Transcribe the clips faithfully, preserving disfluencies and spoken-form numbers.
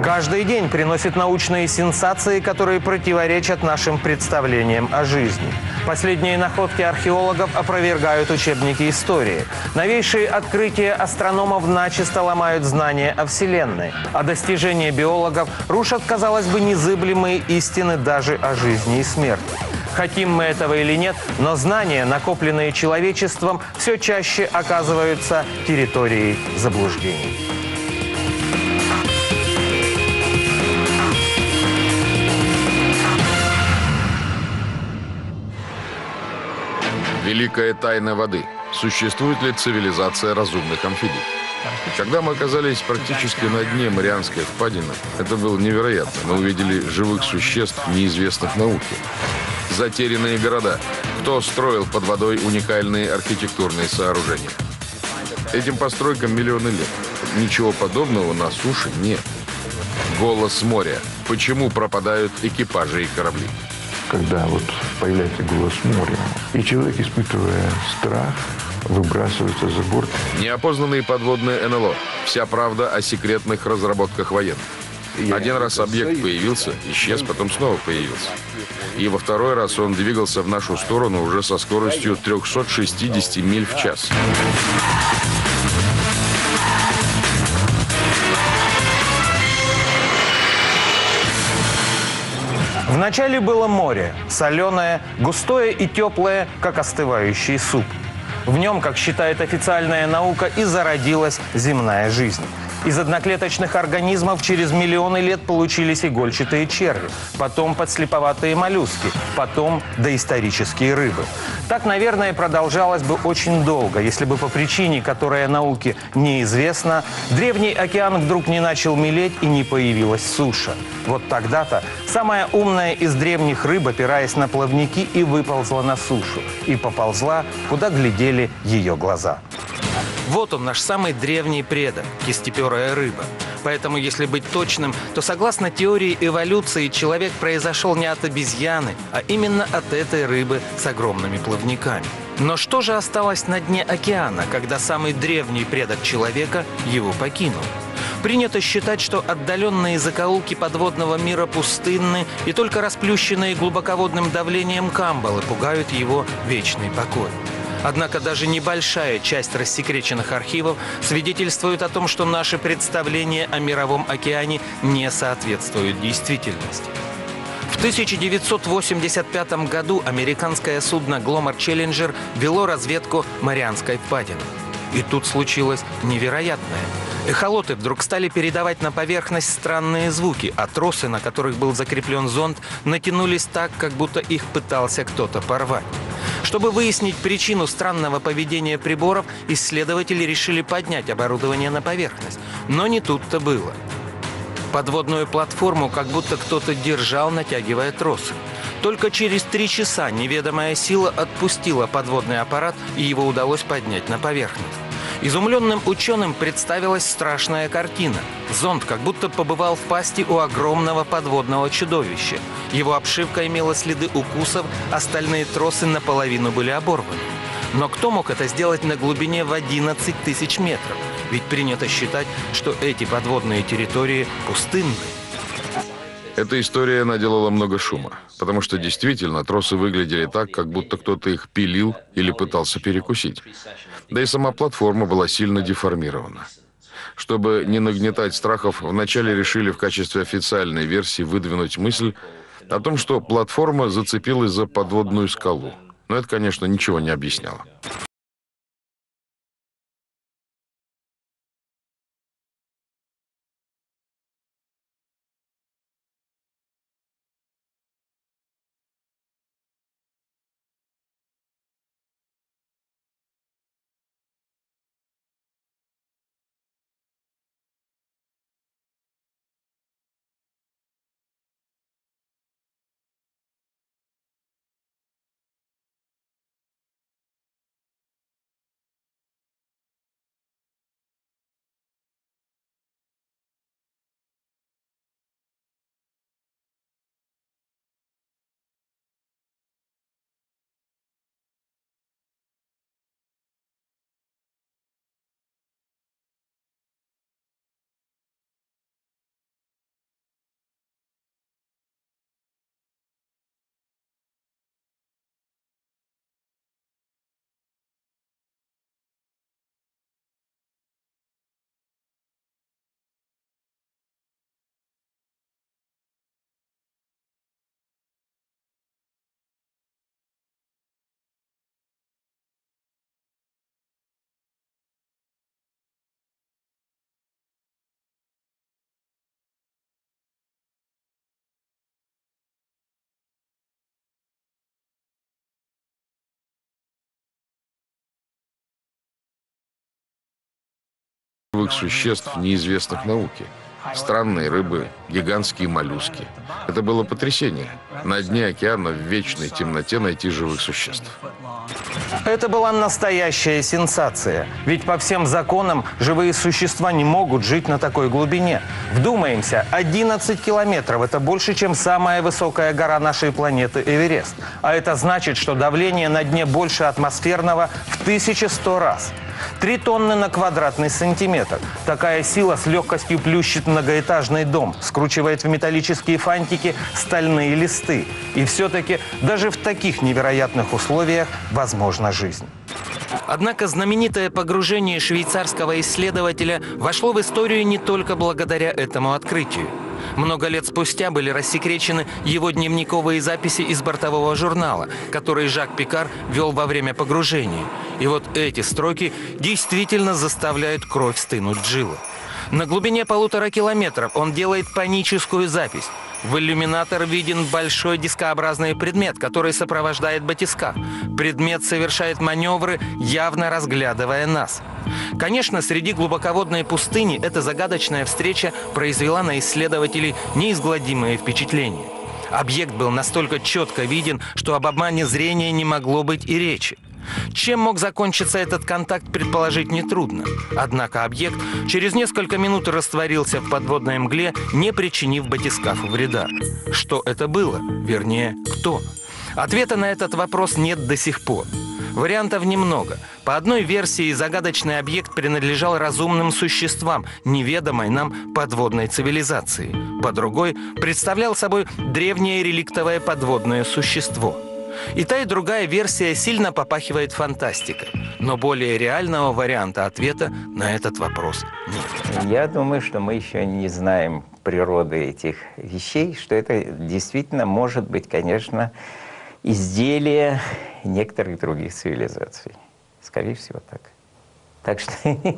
Каждый день приносит научные сенсации, которые противоречат нашим представлениям о жизни. Последние находки археологов опровергают учебники истории. Новейшие открытия астрономов начисто ломают знания о Вселенной. А достижения биологов рушат, казалось бы, незыблемые истины даже о жизни и смерти. Хотим мы этого или нет, но знания, накопленные человечеством, все чаще оказываются территорией заблуждений. Великая тайна воды. Существует ли цивилизация разумных амфибий? Когда мы оказались практически на дне Марианской впадины, это было невероятно. Мы увидели живых существ, неизвестных науке. Затерянные города. Кто строил под водой уникальные архитектурные сооружения? Этим постройкам миллионы лет. Ничего подобного на суше нет. Голос моря. Почему пропадают экипажи и корабли? Когда вот появляется голос моря, и человек, испытывая страх, выбрасывается за борт. Неопознанные подводные эн эл о. Вся правда о секретных разработках военных. Один раз объект появился, исчез, потом снова появился. И во второй раз он двигался в нашу сторону уже со скоростью триста шестьдесят миль в час. Вначале было море, соленое, густое и теплое, как остывающий суп. В нем, как считает официальная наука, и зародилась земная жизнь. Из одноклеточных организмов через миллионы лет получились игольчатые черви, потом подслеповатые моллюски, потом доисторические рыбы. Так, наверное, продолжалось бы очень долго, если бы по причине, которая науке неизвестна, древний океан вдруг не начал мелеть и не появилась суша. Вот тогда-то самая умная из древних рыб, опираясь на плавники, и выползла на сушу. И поползла, куда глядели ее глаза. Вот он, наш самый древний предок – кистеперая рыба. Поэтому, если быть точным, то согласно теории эволюции, человек произошел не от обезьяны, а именно от этой рыбы с огромными плавниками. Но что же осталось на дне океана, когда самый древний предок человека его покинул? Принято считать, что отдаленные закоулки подводного мира пустынны, и только расплющенные глубоководным давлением камбалы пугают его вечный покой. Однако даже небольшая часть рассекреченных архивов свидетельствует о том, что наши представления о мировом океане не соответствуют действительности. В тысяча девятьсот восемьдесят пятом году американское судно «Гломар Челленджер» вело разведку Марианской впадины. И тут случилось невероятное. Эхолоты вдруг стали передавать на поверхность странные звуки, а тросы, на которых был закреплен зонд, натянулись так, как будто их пытался кто-то порвать. Чтобы выяснить причину странного поведения приборов, исследователи решили поднять оборудование на поверхность. Но не тут-то было. Подводную платформу как будто кто-то держал, натягивая тросы. Только через три часа неведомая сила отпустила подводный аппарат, и его удалось поднять на поверхность. Изумленным ученым представилась страшная картина. Зонд как будто побывал в пасти у огромного подводного чудовища. Его обшивка имела следы укусов, остальные тросы наполовину были оборваны. Но кто мог это сделать на глубине в одиннадцать тысяч метров? Ведь принято считать, что эти подводные территории пустынны. Эта история наделала много шума, потому что действительно тросы выглядели так, как будто кто-то их пилил или пытался перекусить. Да и сама платформа была сильно деформирована. Чтобы не нагнетать страхов, вначале решили в качестве официальной версии выдвинуть мысль о том, что платформа зацепилась за подводную скалу. Но это, конечно, ничего не объясняло. живых существ, неизвестных науке. Странные рыбы, гигантские моллюски. Это было потрясение. На дне океана в вечной темноте найти живых существ. Это была настоящая сенсация. Ведь по всем законам живые существа не могут жить на такой глубине. Вдумаемся, одиннадцать километров – это больше, чем самая высокая гора нашей планеты Эверест. А это значит, что давление на дне больше атмосферного в тысячу сто раз. Три тонны на квадратный сантиметр. Такая сила с легкостью плющит многоэтажный дом, скручивает в металлические фантики стальные листы. И все-таки даже в таких невероятных условиях возможна жизнь. Однако знаменитое погружение швейцарского исследователя вошло в историю не только благодаря этому открытию. Много лет спустя были рассекречены его дневниковые записи из бортового журнала, которые Жак Пикар вел во время погружения. И вот эти строки действительно заставляют кровь стынуть в жилы. На глубине полутора километров он делает паническую запись. В иллюминатор виден большой дискообразный предмет, который сопровождает батискаф. Предмет совершает маневры, явно разглядывая нас. Конечно, среди глубоководной пустыни эта загадочная встреча произвела на исследователей неизгладимое впечатление. Объект был настолько четко виден, что об обмане зрения не могло быть и речи. Чем мог закончиться этот контакт, предположить нетрудно. Однако объект через несколько минут растворился в подводной мгле, не причинив батискафу вреда. Что это было? Вернее, кто? Ответа на этот вопрос нет до сих пор. Вариантов немного. По одной версии, загадочный объект принадлежал разумным существам, неведомой нам подводной цивилизации. По другой, представлял собой древнее реликтовое подводное существо. И та, и другая версия сильно попахивает фантастикой. Но более реального варианта ответа на этот вопрос нет. Я думаю, что мы еще не знаем природы этих вещей, что это действительно может быть, конечно, изделие некоторых других цивилизаций. Скорее всего, так. Так что,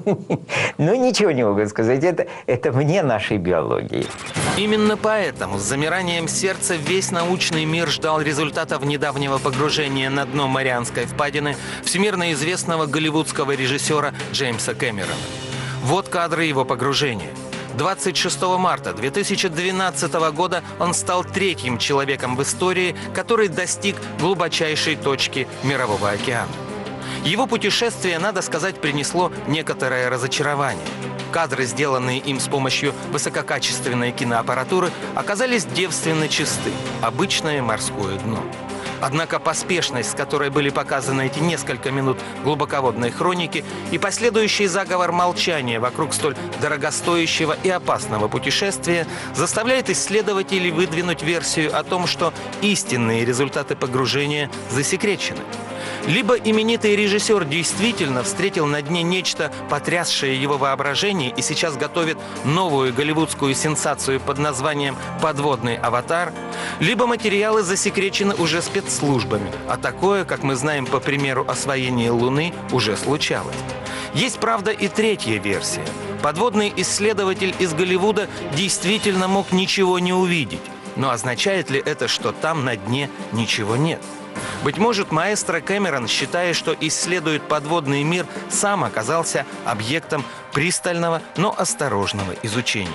ну, ничего не могу сказать. Это, это вне нашей биологии. Именно поэтому с замиранием сердца весь научный мир ждал результатов недавнего погружения на дно Марианской впадины всемирно известного голливудского режиссера Джеймса Кэмерона. Вот кадры его погружения. двадцать шестого марта две тысячи двенадцатого года он стал третьим человеком в истории, который достиг глубочайшей точки Мирового океана. Его путешествие, надо сказать, принесло некоторое разочарование. Кадры, сделанные им с помощью высококачественной киноаппаратуры, оказались девственно чисты. Обычное морское дно. Однако поспешность, с которой были показаны эти несколько минут глубоководной хроники, и последующий заговор молчания вокруг столь дорогостоящего и опасного путешествия заставляет исследователей выдвинуть версию о том, что истинные результаты погружения засекречены. Либо именитый режиссер действительно встретил на дне нечто, потрясшее его воображение, и сейчас готовит новую голливудскую сенсацию под названием «Подводный аватар», либо материалы засекречены уже спецслужбами, а такое, как мы знаем по примеру освоения Луны, уже случалось. Есть, правда, и третья версия. Подводный исследователь из Голливуда действительно мог ничего не увидеть. Но означает ли это, что там на дне ничего нет? Быть может, маэстро Кэмерон, считая, что исследует подводный мир, сам оказался объектом пристального, но осторожного изучения.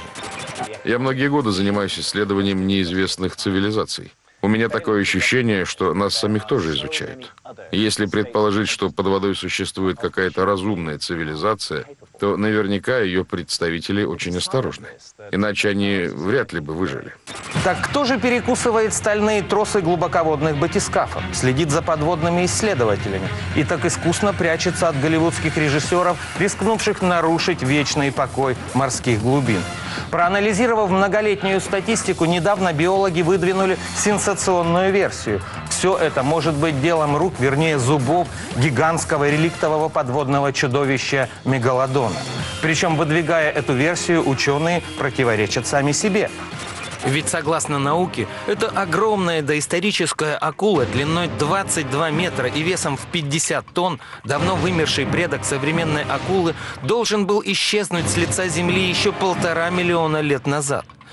Я многие годы занимаюсь исследованием неизвестных цивилизаций. У меня такое ощущение, что нас самих тоже изучают. Если предположить, что под водой существует какая-то разумная цивилизация, то наверняка ее представители очень осторожны. Иначе они вряд ли бы выжили. Так кто же перекусывает стальные тросы глубоководных батискафов, следит за подводными исследователями и так искусно прячется от голливудских режиссеров, рискнувших нарушить вечный покой морских глубин? Проанализировав многолетнюю статистику, недавно биологи выдвинули сенсационную версию. Все это может быть делом рук, вернее зубов, гигантского реликтового подводного чудовища мегалодона. Причем, выдвигая эту версию, ученые противоречат сами себе. Ведь, согласно науке, это огромная доисторическая акула длиной двадцать два метра и весом в пятьдесят тонн, давно вымерший предок современной акулы, должен был исчезнуть с лица Земли еще полтора миллиона лет назад.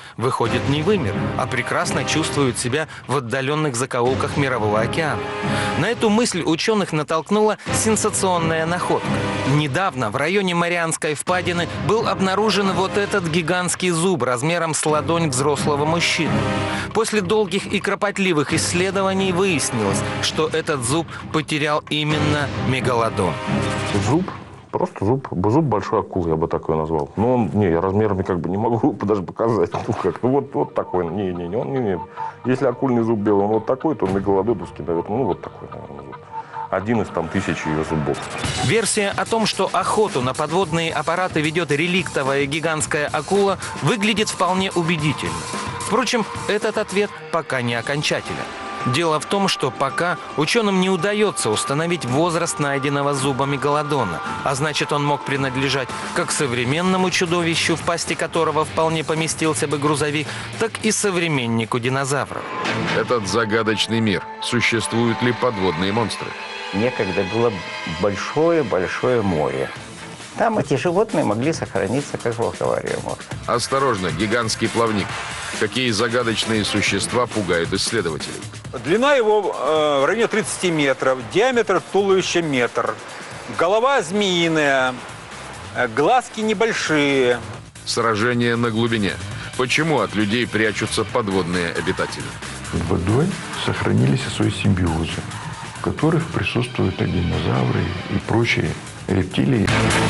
выходит, не вымер, а прекрасно чувствует себя в отдаленных закоулках Мирового океана. На эту мысль ученых натолкнула сенсационная находка. Недавно в районе Марианской впадины был обнаружен вот этот гигантский зуб размером с ладонь взрослого мужчины. После долгих и кропотливых исследований выяснилось, что этот зуб потерял именно мегалодон. Зуб? Просто зуб. Зуб большой акулы, я бы такой назвал. Но он, не, я размерами как бы не могу даже показать. Ну, как, ну, вот, вот такой. Не, не, не, он, не, не. Если акульный зуб белый, он вот такой, то мегалодоновский, наверное, ну, вот такой, наверное, зуб. Один из там тысячи ее зубов. Версия о том, что охоту на подводные аппараты ведет реликтовая гигантская акула, выглядит вполне убедительно. Впрочем, этот ответ пока не окончателен. Дело в том, что пока ученым не удается установить возраст найденного зуба мегалодона, а значит, он мог принадлежать как современному чудовищу, в пасти которого вполне поместился бы грузовик, так и современнику динозавров. Этот загадочный мир. Существуют ли подводные монстры? Некогда было большое-большое море. Там эти животные могли сохраниться, как в аквариумах. Осторожно, гигантский плавник. Какие загадочные существа пугают исследователей? Длина его э, в районе тридцати метров, диаметр туловища метр, голова змеиная, э, глазки небольшие. Сражение на глубине. Почему от людей прячутся подводные обитатели? Под водой сохранились свои симбиозы, в которых присутствуют и динозавры и прочие рептилии.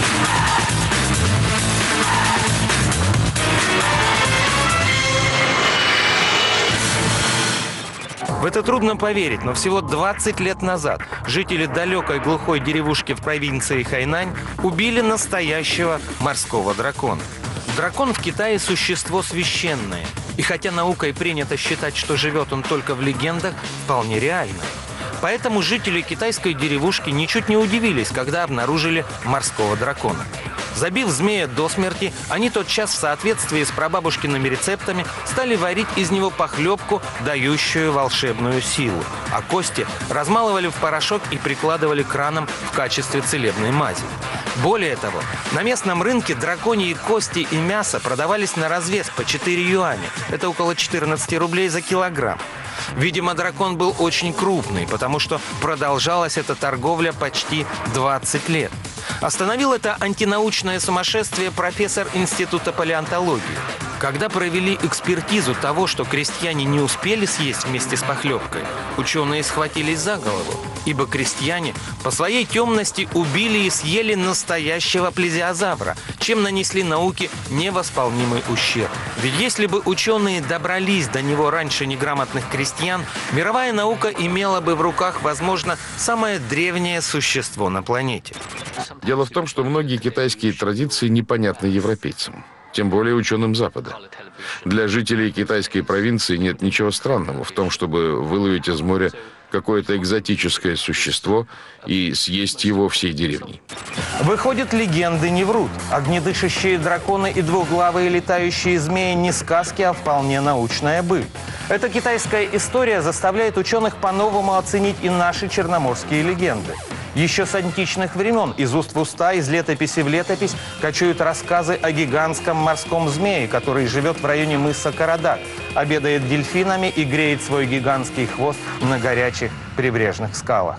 В это трудно поверить, но всего двадцать лет назад жители далекой глухой деревушки в провинции Хайнань убили настоящего морского дракона. Дракон в Китае – существо священное. И хотя наукой принято считать, что живет он только в легендах, вполне реально. Поэтому жители китайской деревушки ничуть не удивились, когда обнаружили морского дракона. Забив змея до смерти, они тотчас в соответствии с прабабушкиными рецептами стали варить из него похлебку, дающую волшебную силу. А кости размалывали в порошок и прикладывали к ранам в качестве целебной мази. Более того, на местном рынке драконьи кости и мясо продавались на развес по четыре юаня. Это около четырнадцати рублей за килограмм. Видимо, дракон был очень крупный, потому что продолжалась эта торговля почти двадцать лет. Остановил это антинаучное сумасшествие профессор Института палеонтологии. Когда провели экспертизу того, что крестьяне не успели съесть вместе с похлебкой, ученые схватились за голову, ибо крестьяне по своей темности убили и съели настоящего плезиозавра, чем нанесли науке невосполнимый ущерб. Ведь если бы ученые добрались до него раньше неграмотных крестьян, мировая наука имела бы в руках, возможно, самое древнее существо на планете. Дело в том, что многие китайские традиции непонятны европейцам, тем более ученым Запада. Для жителей китайской провинции нет ничего странного в том, чтобы выловить из моря какое-то экзотическое существо и съесть его всей деревней. Выходит, легенды не врут. Огнедышащие драконы и двуглавые летающие змеи не сказки, а вполне научная быль. Эта китайская история заставляет ученых по-новому оценить и наши черноморские легенды. Еще с античных времен из уст в уста, из летописи в летопись кочуют рассказы о гигантском морском змее, который живет в районе мыса Карадак, обедает дельфинами и греет свой гигантский хвост на горячих прибрежных скалах.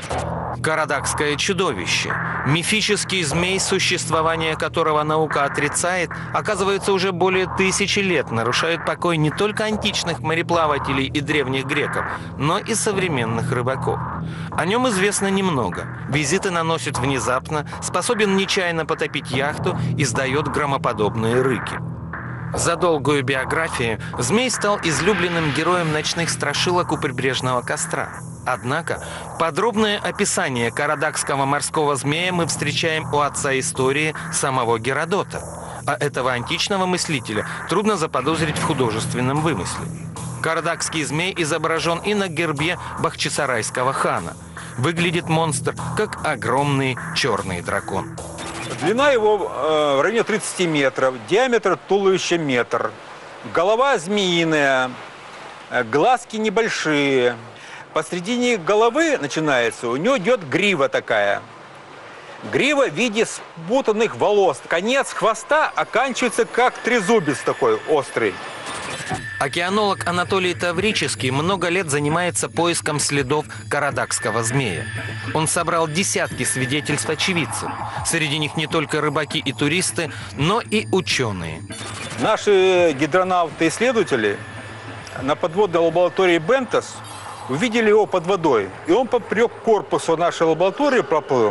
Карадакское чудовище. Мифический змей, существование которого наука отрицает, оказывается, уже более тысячи лет нарушает покой не только античных мореплавателей и древних греков, но и современных рыбаков. О нем известно немного. Визиты наносит внезапно, способен нечаянно потопить яхту, издает громоподобные рыки. За долгую биографию змей стал излюбленным героем ночных страшилок у прибрежного костра. Однако подробное описание карадакского морского змея мы встречаем у отца истории самого Геродота. А этого античного мыслителя трудно заподозрить в художественном вымысле. Карадакский змей изображен и на гербе бахчисарайского хана. Выглядит монстр как огромный черный дракон. Длина его э, в районе тридцати метров, диаметр туловища метр, голова змеиная, э, глазки небольшие. Посредине головы начинается, у него идет грива такая. Грива в виде спутанных волос. Конец хвоста оканчивается как трезубец такой острый. Океанолог Анатолий Таврический много лет занимается поиском следов карадакского змея. Он собрал десятки свидетельств очевидцев. Среди них не только рыбаки и туристы, но и ученые. Наши гидронавты-исследователи на подводной лаборатории Бентос увидели его под водой. И он попрек к корпусу нашей лаборатории, проплыл.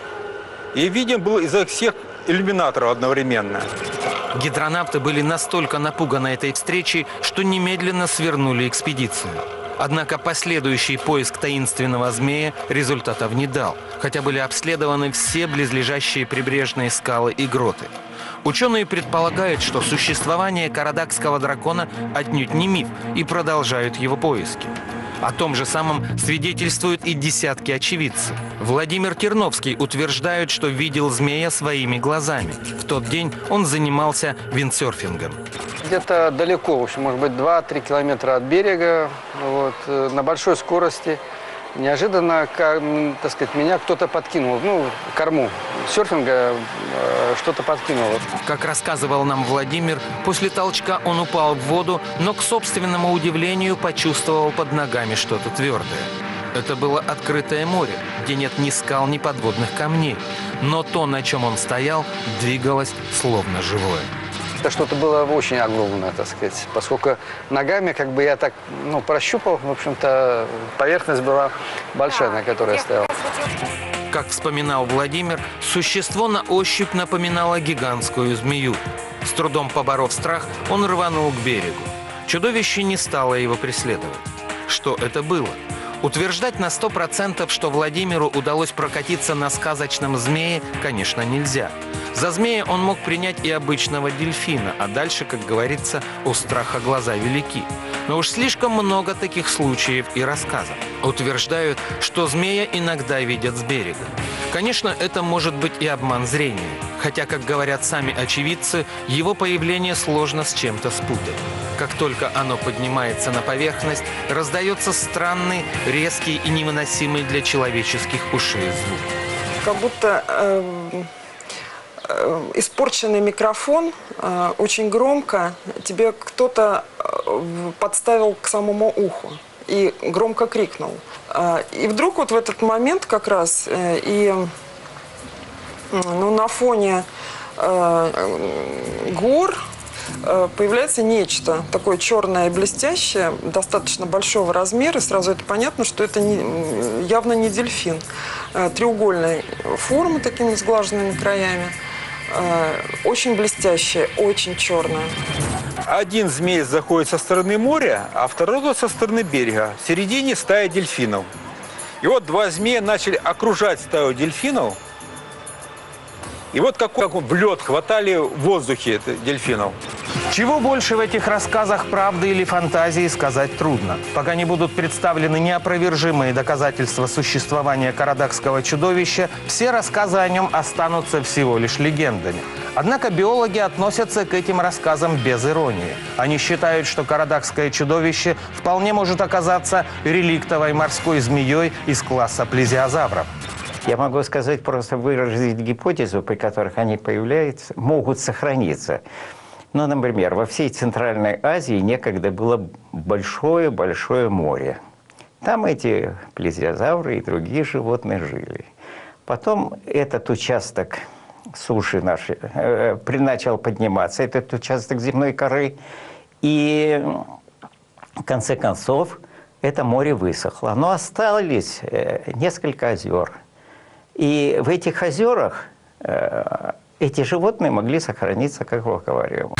И виден был изо всех иллюминаторов одновременно. Гидронавты были настолько напуганы этой встречей, что немедленно свернули экспедицию. Однако последующий поиск таинственного змея результатов не дал, хотя были обследованы все близлежащие прибрежные скалы и гроты. Ученые предполагают, что существование карадакского дракона отнюдь не миф, и продолжают его поиски. О том же самом свидетельствуют и десятки очевидцев. Владимир Терновский утверждает, что видел змея своими глазами. В тот день он занимался виндсерфингом. Где-то далеко, в общем, может быть, два-три километра от берега, вот, на большой скорости. Неожиданно, как, так сказать, меня кто-то подкинул, ну, корму серфинга э, что-то подкинуло. Как рассказывал нам Владимир, после толчка он упал в воду, но к собственному удивлению почувствовал под ногами что-то твердое. Это было открытое море, где нет ни скал, ни подводных камней. Но то, на чем он стоял, двигалось словно живое. Это что-то было очень огромное, так сказать, поскольку ногами как бы я так, ну, прощупал, в общем-то, поверхность была большая, на которой я стоял. Как вспоминал Владимир, существо на ощупь напоминало гигантскую змею. С трудом поборов страх, он рванул к берегу. Чудовище не стало его преследовать. Что это было? Утверждать на сто процентов, что Владимиру удалось прокатиться на сказочном змее, конечно, нельзя. За змея он мог принять и обычного дельфина, а дальше, как говорится, у страха глаза велики. Но уж слишком много таких случаев и рассказов. Утверждают, что змея иногда видят с берега. Конечно, это может быть и обман зрения. Хотя, как говорят сами очевидцы, его появление сложно с чем-то спутать. Как только оно поднимается на поверхность, раздается странный, резкий и невыносимый для человеческих ушей звук. Как будто э, э, испорченный микрофон, э, очень громко тебе кто-то э, подставил к самому уху и громко крикнул. Э, и вдруг вот в этот момент как раз э, и ну, на фоне э, гор появляется нечто такое черное и блестящее, достаточно большого размера. Сразу это понятно, что это не, явно не дельфин. Треугольной формы, такими сглаженными краями. Очень блестящее, очень черное. Один змей заходит со стороны моря, а второй со стороны берега. В середине стая дельфинов. И вот два змея начали окружать стаю дельфинов. И вот как, как в лед хватали в воздухе дельфинов. Чего больше в этих рассказах правды или фантазии сказать трудно. Пока не будут представлены неопровержимые доказательства существования карадакского чудовища, все рассказы о нем останутся всего лишь легендами. Однако биологи относятся к этим рассказам без иронии. Они считают, что карадакское чудовище вполне может оказаться реликтовой морской змеей из класса плезиозавров. Я могу сказать, просто выразить гипотезу, при которых они появляются, могут сохраниться. Ну, например, во всей Центральной Азии некогда было большое-большое море. Там эти плезиозавры и другие животные жили. Потом этот участок суши нашей э, начал подниматься, этот участок земной коры, и в конце концов это море высохло. Но остались э, несколько озер. И в этих озерах э, эти животные могли сохраниться как в аквариуме.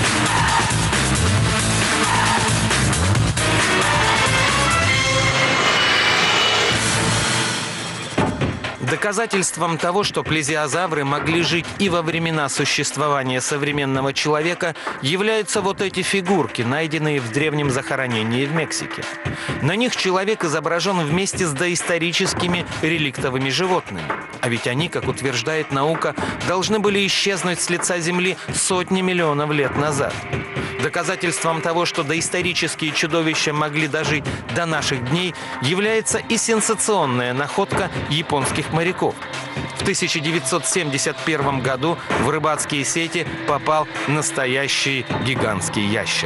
Доказательством того, что плезиозавры могли жить и во времена существования современного человека, являются вот эти фигурки, найденные в древнем захоронении в Мексике. На них человек изображен вместе с доисторическими реликтовыми животными. А ведь они, как утверждает наука, должны были исчезнуть с лица Земли сотни миллионов лет назад. Доказательством того, что доисторические чудовища могли дожить до наших дней, является и сенсационная находка японских моряков. В тысяча девятьсот семьдесят первом году в рыбацкие сети попал настоящий гигантский ящер.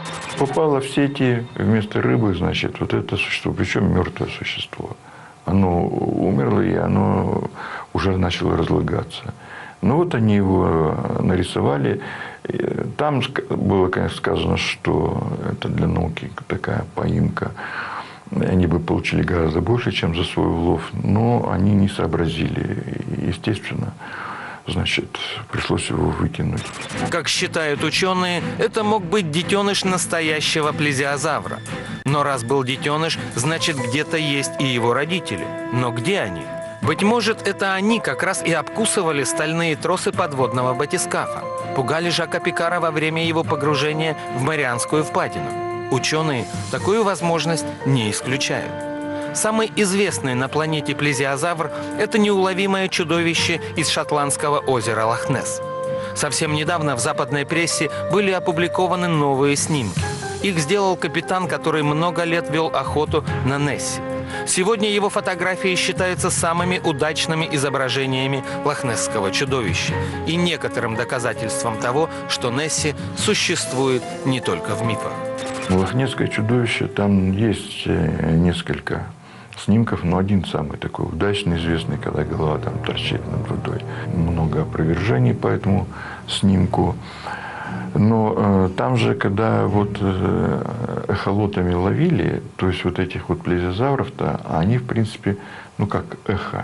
Попало в сети вместо рыбы, значит, вот это существо, причем мертвое существо. Оно умерло, и оно уже начало разлагаться. Ну вот они его нарисовали. Там было, конечно, сказано, что это для науки такая поимка. Они бы получили гораздо больше, чем за свой улов, но они не сообразили. Естественно, значит, пришлось его выкинуть. Как считают ученые, это мог быть детеныш настоящего плезиозавра. Но раз был детеныш, значит, где-то есть и его родители. Но где они? Быть может, это они как раз и обкусывали стальные тросы подводного батискафа. Пугали Жака Пикара во время его погружения в Марианскую впадину. Ученые такую возможность не исключают. Самый известный на планете плезиозавр – это неуловимое чудовище из шотландского озера Лох-Несс. Совсем недавно в западной прессе были опубликованы новые снимки. Их сделал капитан, который много лет вел охоту на Несси. Сегодня его фотографии считаются самыми удачными изображениями лохнесского чудовища и некоторым доказательством того, что Несси существует не только в мифах. Лохнесское чудовище, там есть несколько снимков, но один самый такой удачный, известный, когда голова там торчит над водой. Много опровержений по этому снимку. Но э, там же, когда вот э, эхолотами ловили, то есть вот этих вот плезиозавров-то, они, в принципе, ну как эхо,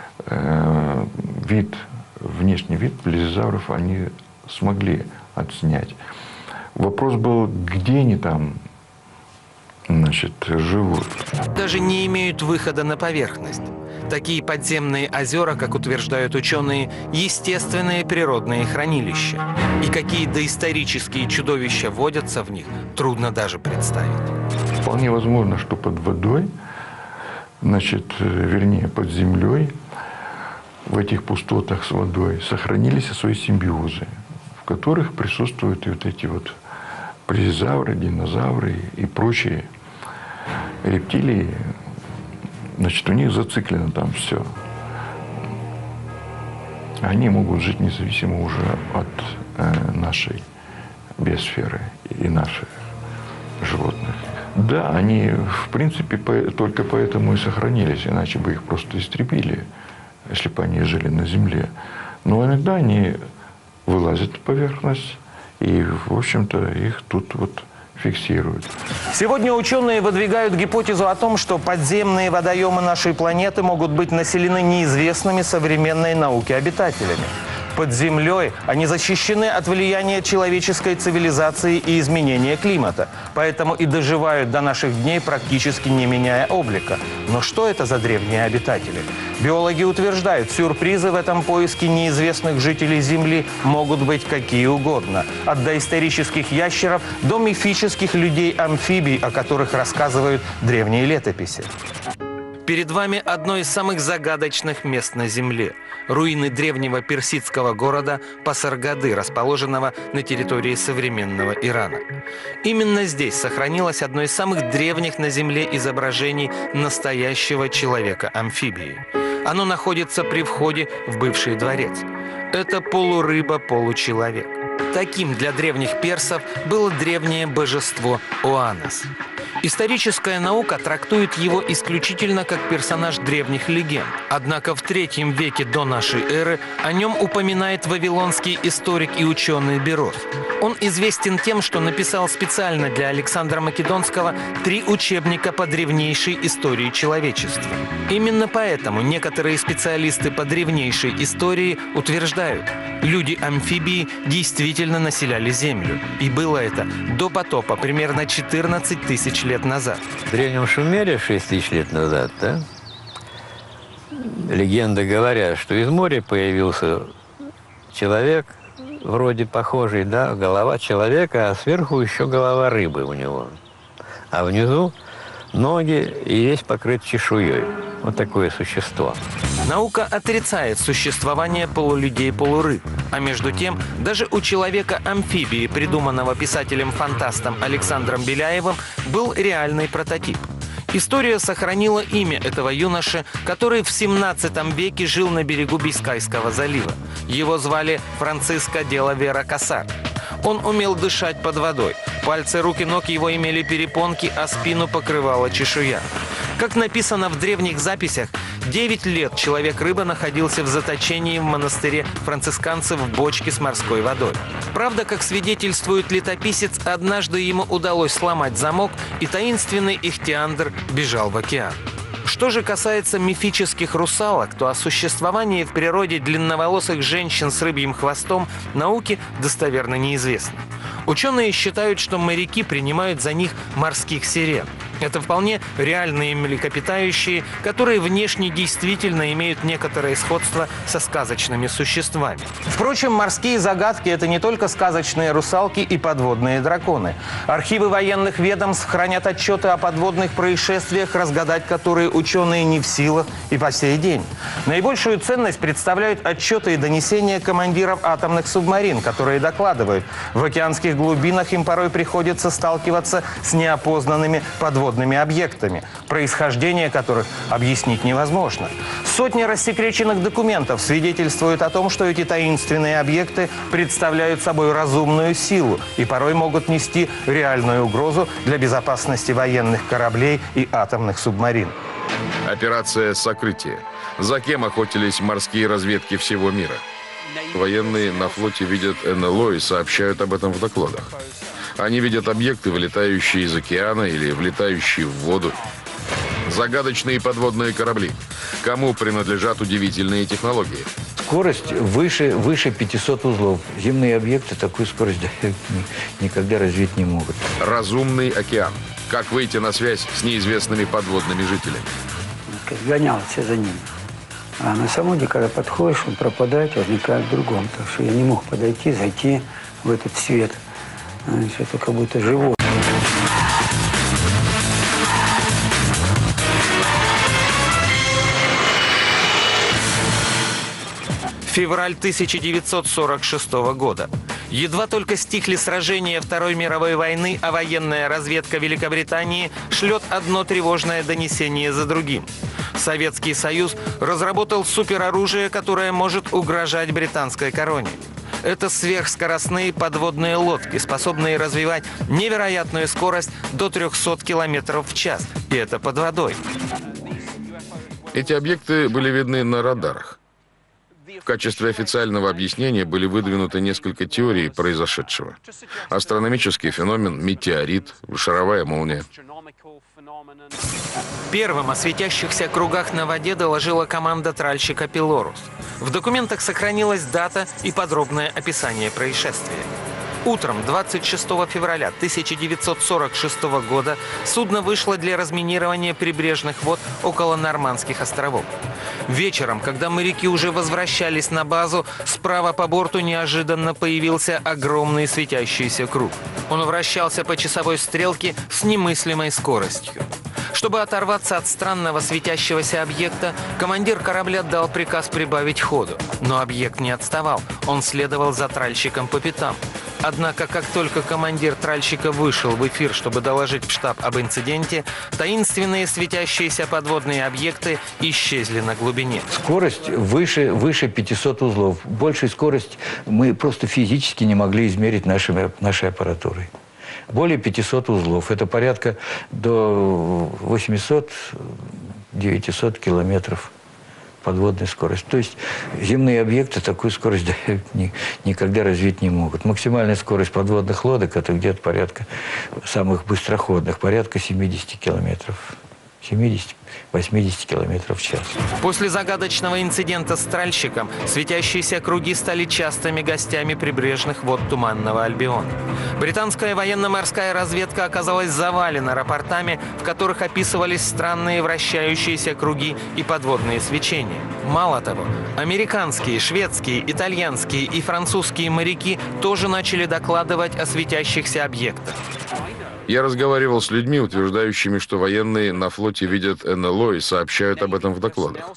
э, вид, внешний вид плезиозавров они смогли отснять. Вопрос был, где они там, значит, живут. Даже не имеют выхода на поверхность. Такие подземные озера, как утверждают ученые, естественные природные хранилища. И какие доисторические чудовища водятся в них, трудно даже представить. Вполне возможно, что под водой, значит, вернее, под землей, в этих пустотах с водой сохранились свои симбиозы, в которых присутствуют и вот эти вот плезиозавры, динозавры и прочие рептилии. Значит, у них зациклено там все. Они могут жить независимо уже от э, нашей биосферы и наших животных. Да, они, в принципе, по, только поэтому и сохранились, иначе бы их просто истребили, если бы они жили на Земле. Но иногда они вылазят на поверхность, и, в общем-то, их тут вот фиксируют. Сегодня ученые выдвигают гипотезу о том, что подземные водоемы нашей планеты могут быть населены неизвестными современной науке обитателями. Под землей они защищены от влияния человеческой цивилизации и изменения климата, поэтому и доживают до наших дней, практически не меняя облика. Но что это за древние обитатели? Биологи утверждают, сюрпризы в этом поиске неизвестных жителей Земли могут быть какие угодно. От доисторических ящеров до мифических людей-амфибий, о которых рассказывают древние летописи. Перед вами одно из самых загадочных мест на Земле – руины древнего персидского города Пасаргады, расположенного на территории современного Ирана. Именно здесь сохранилось одно из самых древних на Земле изображений настоящего человека-амфибии. Оно находится при входе в бывший дворец. Это полурыба-получеловек. Таким для древних персов было древнее божество Оанос. Историческая наука трактует его исключительно как персонаж древних легенд. Однако в третьем веке до нашей эры о нем упоминает вавилонский историк и ученый Берос. Он известен тем, что написал специально для Александра Македонского три учебника по древнейшей истории человечества. Именно поэтому некоторые специалисты по древнейшей истории утверждают, люди-амфибии действительно населяли Землю. И было это до потопа, примерно четырнадцать тысяч лет назад. В Древнем Шумере шесть тысяч лет назад, да, легенды говорят, что из моря появился человек, вроде похожий, да, голова человека, а сверху еще голова рыбы у него. А внизу ноги и весь покрыт чешуей. Вот такое существо. Наука отрицает существование полулюдей-полурыб. А между тем, даже у человека-амфибии, придуманного писателем-фантастом Александром Беляевым, был реальный прототип. История сохранила имя этого юноши, который в семнадцатом веке жил на берегу Бискайского залива. Его звали Франциско де ла Вера Касар. Он умел дышать под водой. Пальцы рук и ног его имели перепонки, а спину покрывала чешуя. Как написано в древних записях, девять лет человек-рыба находился в заточении в монастыре францисканцев в бочке с морской водой. Правда, как свидетельствует летописец, однажды ему удалось сломать замок, и таинственный ихтиандр бежал в океан. Что же касается мифических русалок, то о существовании в природе длинноволосых женщин с рыбьим хвостом науке достоверно неизвестно. Ученые считают, что моряки принимают за них морских сирен. Это вполне реальные млекопитающие, которые внешне действительно имеют некоторое сходство со сказочными существами. Впрочем, морские загадки – это не только сказочные русалки и подводные драконы. Архивы военных ведомств хранят отчеты о подводных происшествиях, разгадать которые ученые не в силах и по сей день. Наибольшую ценность представляют отчеты и донесения командиров атомных субмарин, которые докладывают, в океанских глубинах им порой приходится сталкиваться с неопознанными подводными объектами, происхождение которых объяснить невозможно. Сотни рассекреченных документов свидетельствуют о том, что эти таинственные объекты представляют собой разумную силу и порой могут нести реальную угрозу для безопасности военных кораблей и атомных субмарин. Операция «Сокрытие». За кем охотились морские разведки всего мира? Военные на флоте видят эн эл о и сообщают об этом в докладах. Они видят объекты, вылетающие из океана или влетающие в воду. Загадочные подводные корабли. Кому принадлежат удивительные технологии? Скорость выше, выше пятисот узлов. Земные объекты такую скорость никогда развить не могут. Разумный океан. Как выйти на связь с неизвестными подводными жителями? Гонялся за ним. А на самом деле, когда подходишь, он пропадает, возникает в другом. Так что я не мог подойти, зайти в этот свет. Это как будто живое. Февраль тысяча девятьсот сорок шестого года. Едва только стихли сражения Второй мировой войны, а военная разведка Великобритании шлет одно тревожное донесение за другим. Советский Союз разработал супероружие, которое может угрожать британской короне. Это сверхскоростные подводные лодки, способные развивать невероятную скорость до трёхсот километров в час. И это под водой. Эти объекты были видны на радарах. В качестве официального объяснения были выдвинуты несколько теорий произошедшего. Астрономический феномен, метеорит, шаровая молния. Первым о светящихся кругах на воде доложила команда тральщика «Пилорус». В документах сохранилась дата и подробное описание происшествия. Утром двадцать шестого февраля тысяча девятьсот сорок шестого года судно вышло для разминирования прибрежных вод около Нормандских островов. Вечером, когда моряки уже возвращались на базу, справа по борту неожиданно появился огромный светящийся круг. Он вращался по часовой стрелке с немыслимой скоростью. Чтобы оторваться от странного светящегося объекта, командир корабля дал приказ прибавить ходу. Но объект не отставал, он следовал за тральщиком по пятам. Однако, как только командир тральщика вышел в эфир, чтобы доложить в штаб об инциденте, таинственные светящиеся подводные объекты исчезли на глубине. Скорость выше, выше пятисот узлов. Большую скорость мы просто физически не могли измерить нашими, нашей аппаратурой. Более пятисот узлов. Это порядка до восьмисот-девятисот километров подводной скорости. То есть земные объекты такую скорость никогда развить не могут. Максимальная скорость подводных лодок – это где-то порядка самых быстроходных, порядка семидесяти километров. семидесяти-восьмидесяти километров в час. После загадочного инцидента с тральщиком светящиеся круги стали частыми гостями прибрежных вод Туманного Альбиона. Британская военно-морская разведка оказалась завалена рапортами, в которых описывались странные вращающиеся круги и подводные свечения. Мало того, американские, шведские, итальянские и французские моряки тоже начали докладывать о светящихся объектах. Я разговаривал с людьми, утверждающими, что военные на флоте видят эн эл о и сообщают об этом в докладах.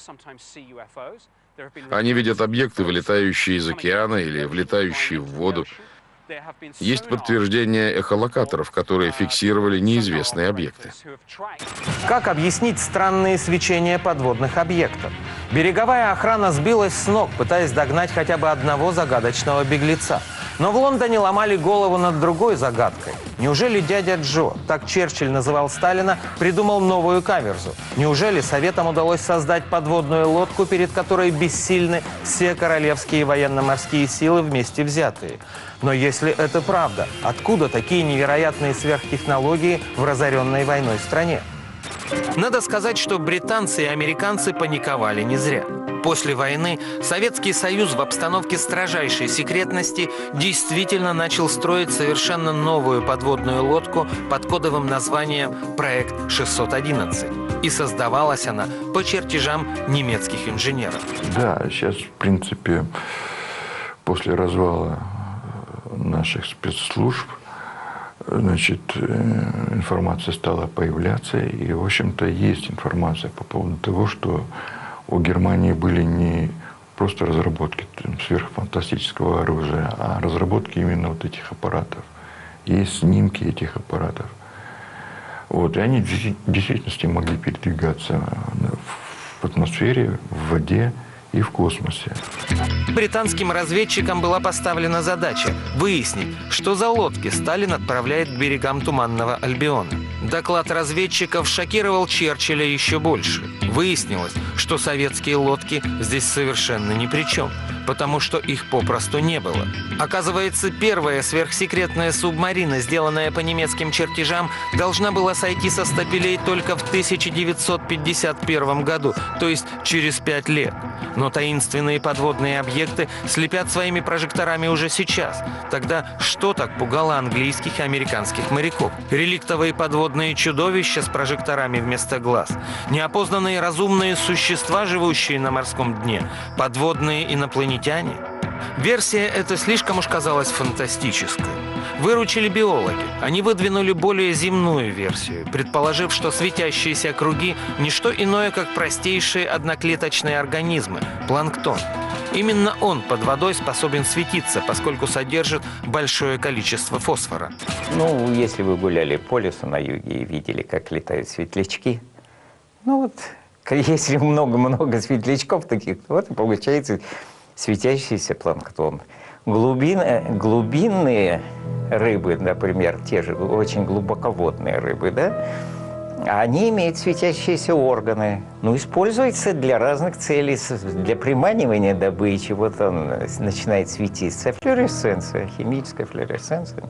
Они видят объекты, вылетающие из океана или влетающие в воду. Есть подтверждение эхолокаторов, которые фиксировали неизвестные объекты. Как объяснить странные свечения подводных объектов? Береговая охрана сбилась с ног, пытаясь догнать хотя бы одного загадочного беглеца. Но в Лондоне ломали голову над другой загадкой. Неужели дядя Джо, так Черчилль называл Сталина, придумал новую каверзу? Неужели Советам удалось создать подводную лодку, перед которой бессильны все королевские военно-морские силы вместе взятые? Но если это правда, откуда такие невероятные сверхтехнологии в разоренной войной стране? Надо сказать, что британцы и американцы паниковали не зря. После войны Советский Союз в обстановке строжайшей секретности действительно начал строить совершенно новую подводную лодку под кодовым названием «Проект шестьсот одиннадцать». И создавалась она по чертежам немецких инженеров. Да, сейчас, в принципе, после развала наших спецслужб, значит, информация стала появляться. И, в общем-то, есть информация по поводу того, что у Германии были не просто разработки там, сверхфантастического оружия, а разработки именно вот этих аппаратов. Есть снимки этих аппаратов. Вот, и они в действительности могли передвигаться в атмосфере, в воде и в космосе. Британским разведчикам была поставлена задача выяснить, что за лодки Сталин отправляет к берегам Туманного Альбиона. Доклад разведчиков шокировал Черчилля еще больше. Выяснилось, что советские лодки здесь совершенно ни при чем, потому что их попросту не было. Оказывается, первая сверхсекретная субмарина, сделанная по немецким чертежам, должна была сойти со стапелей только в тысяча девятьсот пятьдесят первом году, то есть через пять лет. Но таинственные подводные объекты слепят своими прожекторами уже сейчас. Тогда что так пугало английских и американских моряков? Реликтовые подводные чудовища с прожекторами вместо глаз? Неопознанные разумные существа, живущие на морском дне? Подводные инопланетяне? Версия эта слишком уж казалась фантастической. Выручили биологи. Они выдвинули более земную версию, предположив, что светящиеся круги – не что иное, как простейшие одноклеточные организмы – планктон. Именно он под водой способен светиться, поскольку содержит большое количество фосфора. Ну, если вы гуляли по лесу на юге и видели, как летают светлячки, ну вот, если много-много светлячков таких, вот и получается светящийся планктон. Глубин, глубинные рыбы, например, те же очень глубоководные рыбы, да, они имеют светящиеся органы, ну, используются для разных целей, для приманивания добычи. Вот он начинает светиться. Флуоресценция, химическая флуоресценция.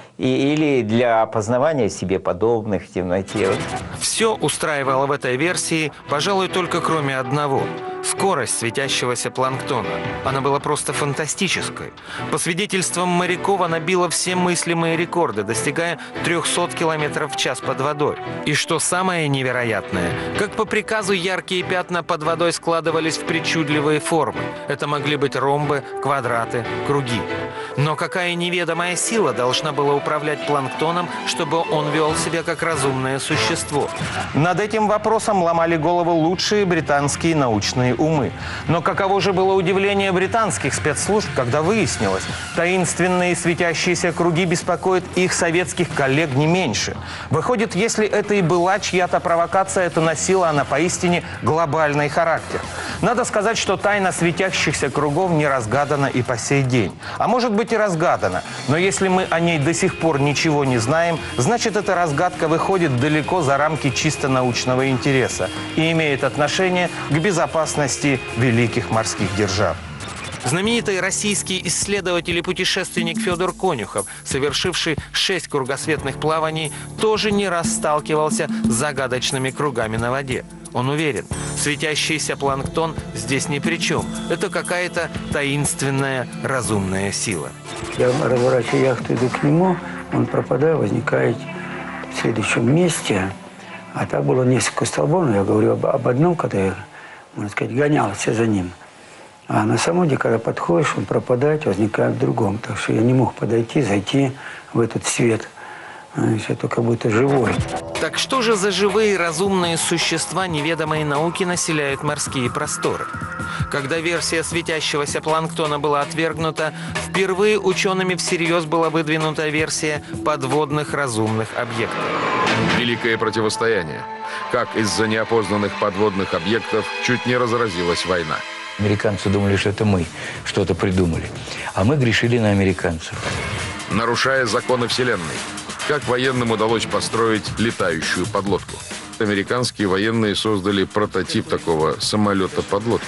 И, или для опознавания себе подобных в темноте. Все устраивало в этой версии, пожалуй, только кроме одного – скорость светящегося планктона. Она была просто фантастической. По свидетельствам моряков, она била все мыслимые рекорды, достигая трёхсот километров в час под водой. И что самое невероятное, как по приказу яркие пятна под водой складывались в причудливые формы. Это могли быть ромбы, квадраты, круги. Но какая неведомая сила должна была управлять планктоном, чтобы он вел себя как разумное существо? Над этим вопросом ломали голову лучшие британские научные умы. Но каково же было удивление британских спецслужб, когда выяснилось, таинственные светящиеся круги беспокоят их советских коллег не меньше. Выходит, если это и была чья-то провокация, то носила она поистине глобальный характер. Надо сказать, что тайна светящихся кругов не разгадана и по сей день. А может быть и разгадана. Но если мы о ней до сих пор ничего не знаем, значит, эта разгадка выходит далеко за рамки чисто научного интереса и имеет отношение к безопасности великих морских держав. Знаменитый российский исследователь и путешественник Федор Конюхов, совершивший шесть кругосветных плаваний, тоже не раз сталкивался с загадочными кругами на воде. Он уверен, светящийся планктон здесь ни при чем. Это какая-то таинственная разумная сила. Я разворачиваю яхту, иду к нему, он пропадает, возникает в следующем месте. А так было несколько столбов, но я говорю об, об одном, когда я, можно сказать, гонялся за ним. А на самом деле, когда подходишь, он пропадает, возникает в другом. Так что я не мог подойти, зайти в этот свет. Это как будто живой. Так что же за живые разумные существа неведомой науки населяют морские просторы? Когда версия светящегося планктона была отвергнута, впервые учеными всерьез была выдвинута версия подводных разумных объектов. Великое противостояние. Как из-за неопознанных подводных объектов чуть не разразилась война. Американцы думали, что это мы что-то придумали. А мы грешили на американцев. Нарушая законы Вселенной, как военным удалось построить летающую подлодку? Американские военные создали прототип такого самолета-подлодки.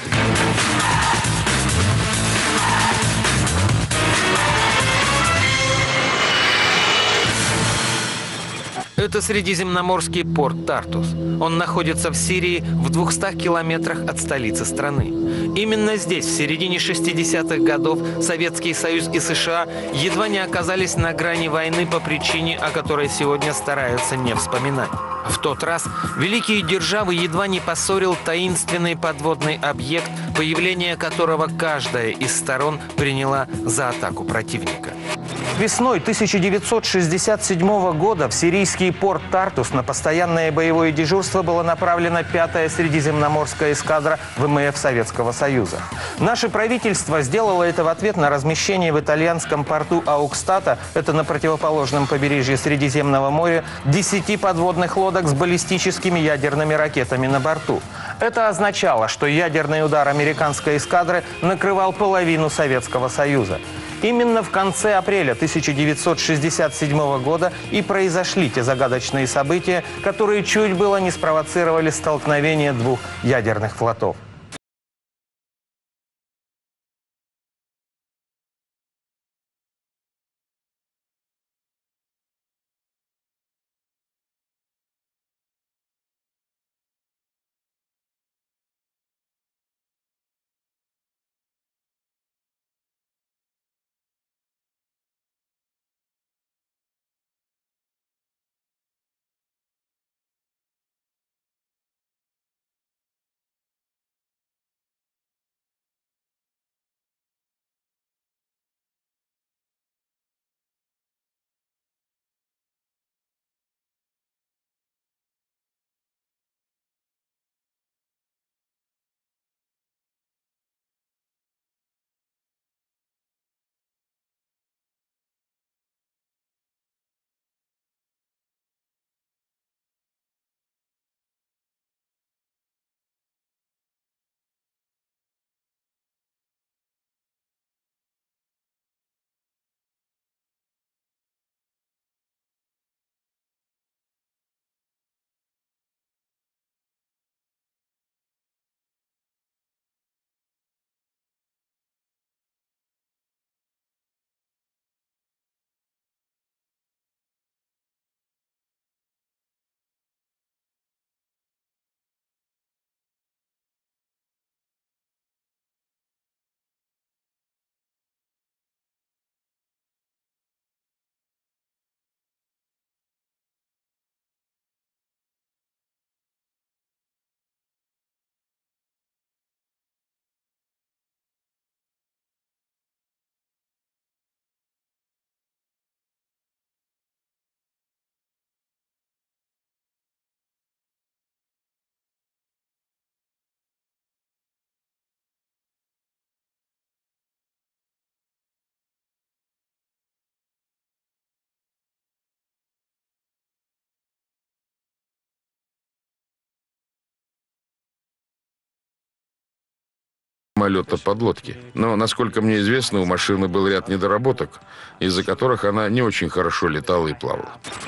Это средиземноморский порт Тартус. Он находится в Сирии в двухстах километрах от столицы страны. Именно здесь, в середине шестидесятых годов, Советский Союз и США едва не оказались на грани войны по причине, о которой сегодня стараются не вспоминать. В тот раз великие державы едва не поссорил таинственный подводный объект, появление которого каждая из сторон приняла за атаку противника. Весной тысяча девятьсот шестьдесят седьмого года в сирийский порт Тартус на постоянное боевое дежурство была направлена пятая Средиземноморская эскадра ВМФ Советского Союза. Наше правительство сделало это в ответ на размещение в итальянском порту Аукстата, это на противоположном побережье Средиземного моря, десяти подводных лодок с баллистическими ядерными ракетами на борту. Это означало, что ядерный удар американской эскадры накрывал половину Советского Союза. Именно в конце апреля тысяча девятьсот шестьдесят седьмого года и произошли те загадочные события, которые чуть было не спровоцировали столкновение двух ядерных флотов. Самолета-подлодки. Но, насколько мне известно, у машины был ряд недоработок, из-за которых она не очень хорошо летала и плавала.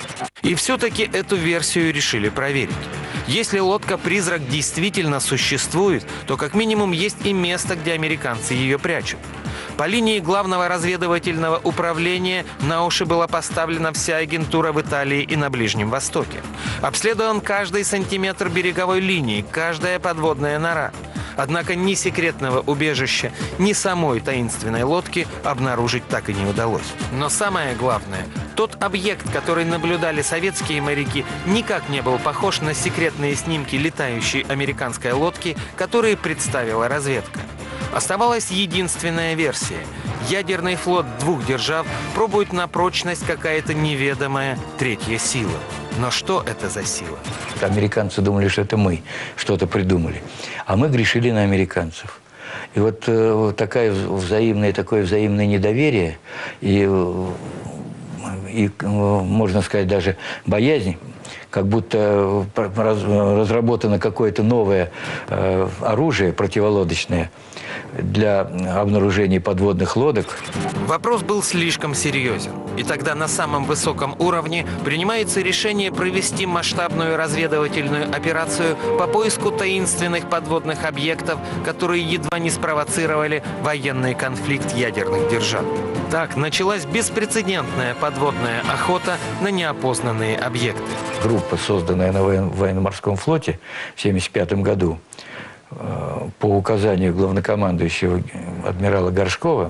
И все-таки эту версию решили проверить. Если лодка-призрак действительно существует, то как минимум есть и место, где американцы ее прячут. По линии главного разведывательного управления на уши была поставлена вся агентура в Италии и на Ближнем Востоке. Обследован каждый сантиметр береговой линии, каждая подводная нора. Однако ни секретного убежища, ни самой таинственной лодки обнаружить так и не удалось. Но самое главное, тот объект, который наблюдали советские моряки, никак не был похож на секретные снимки летающей американской лодки, которые представила разведка. Оставалась единственная версия. Ядерный флот двух держав пробует на прочность какая-то неведомая третья сила. Но что это за сила? Американцы думали, что это мы что-то придумали. А мы грешили на американцев. И вот, э, вот такая взаимное, такое взаимное недоверие и, и, можно сказать, даже боязнь, как будто разработано какое-то новое оружие противолодочное для обнаружения подводных лодок. Вопрос был слишком серьезен. И тогда на самом высоком уровне принимается решение провести масштабную разведывательную операцию по поиску таинственных подводных объектов, которые едва не спровоцировали военный конфликт ядерных держав. Так началась беспрецедентная подводная охота на неопознанные объекты. Группа, созданная на военно-морском флоте в тысяча девятьсот семьдесят пятом году по указанию главнокомандующего адмирала Горшкова,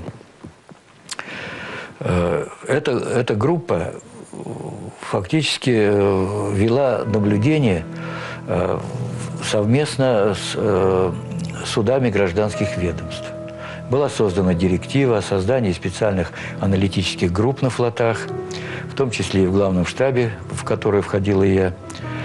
эта, эта группа фактически вела наблюдение совместно с судами гражданских ведомств. Была создана директива о создании специальных аналитических групп на флотах, в том числе и в главном штабе, в который входил и я.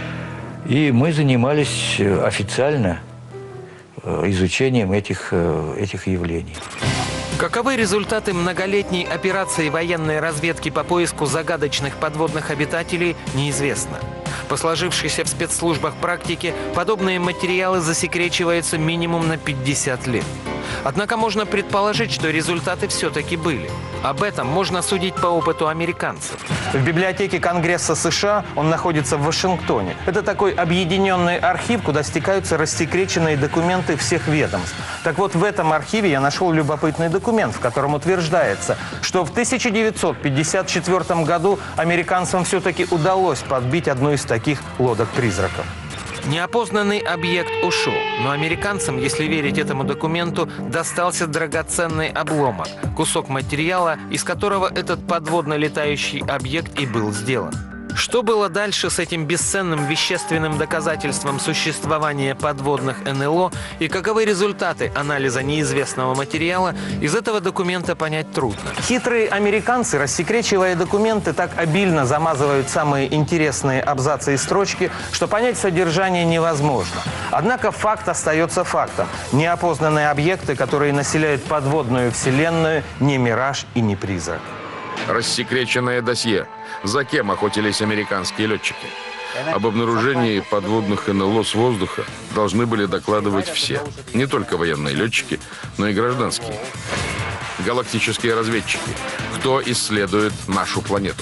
И мы занимались официально изучением этих, этих явлений. Каковы результаты многолетней операции военной разведки по поиску загадочных подводных обитателей, неизвестно. По сложившейся в спецслужбах практике, подобные материалы засекречиваются минимум на пятьдесят лет. Однако можно предположить, что результаты все-таки были. Об этом можно судить по опыту американцев. В библиотеке Конгресса США он находится в Вашингтоне. Это такой объединенный архив, куда стекаются рассекреченные документы всех ведомств. Так вот, в этом архиве я нашел любопытный документ, в котором утверждается, что в тысяча девятьсот пятьдесят четвёртом году американцам все-таки удалось подбить одну из таких лодок-призраков. Неопознанный объект ушел, но американцам, если верить этому документу, достался драгоценный обломок, кусок материала, из которого этот подводно летающий объект и был сделан. Что было дальше с этим бесценным вещественным доказательством существования подводных эн эл о и каковы результаты анализа неизвестного материала, из этого документа понять трудно. Хитрые американцы, рассекречивая документы, так обильно замазывают самые интересные абзацы и строчки, что понять содержание невозможно. Однако факт остается фактом. Неопознанные объекты, которые населяют подводную вселенную, не мираж и не призрак. Рассекреченное досье. За кем охотились американские летчики? Об обнаружении подводных эн эл о с воздуха должны были докладывать все. Не только военные летчики, но и гражданские. Галактические разведчики. Кто исследует нашу планету?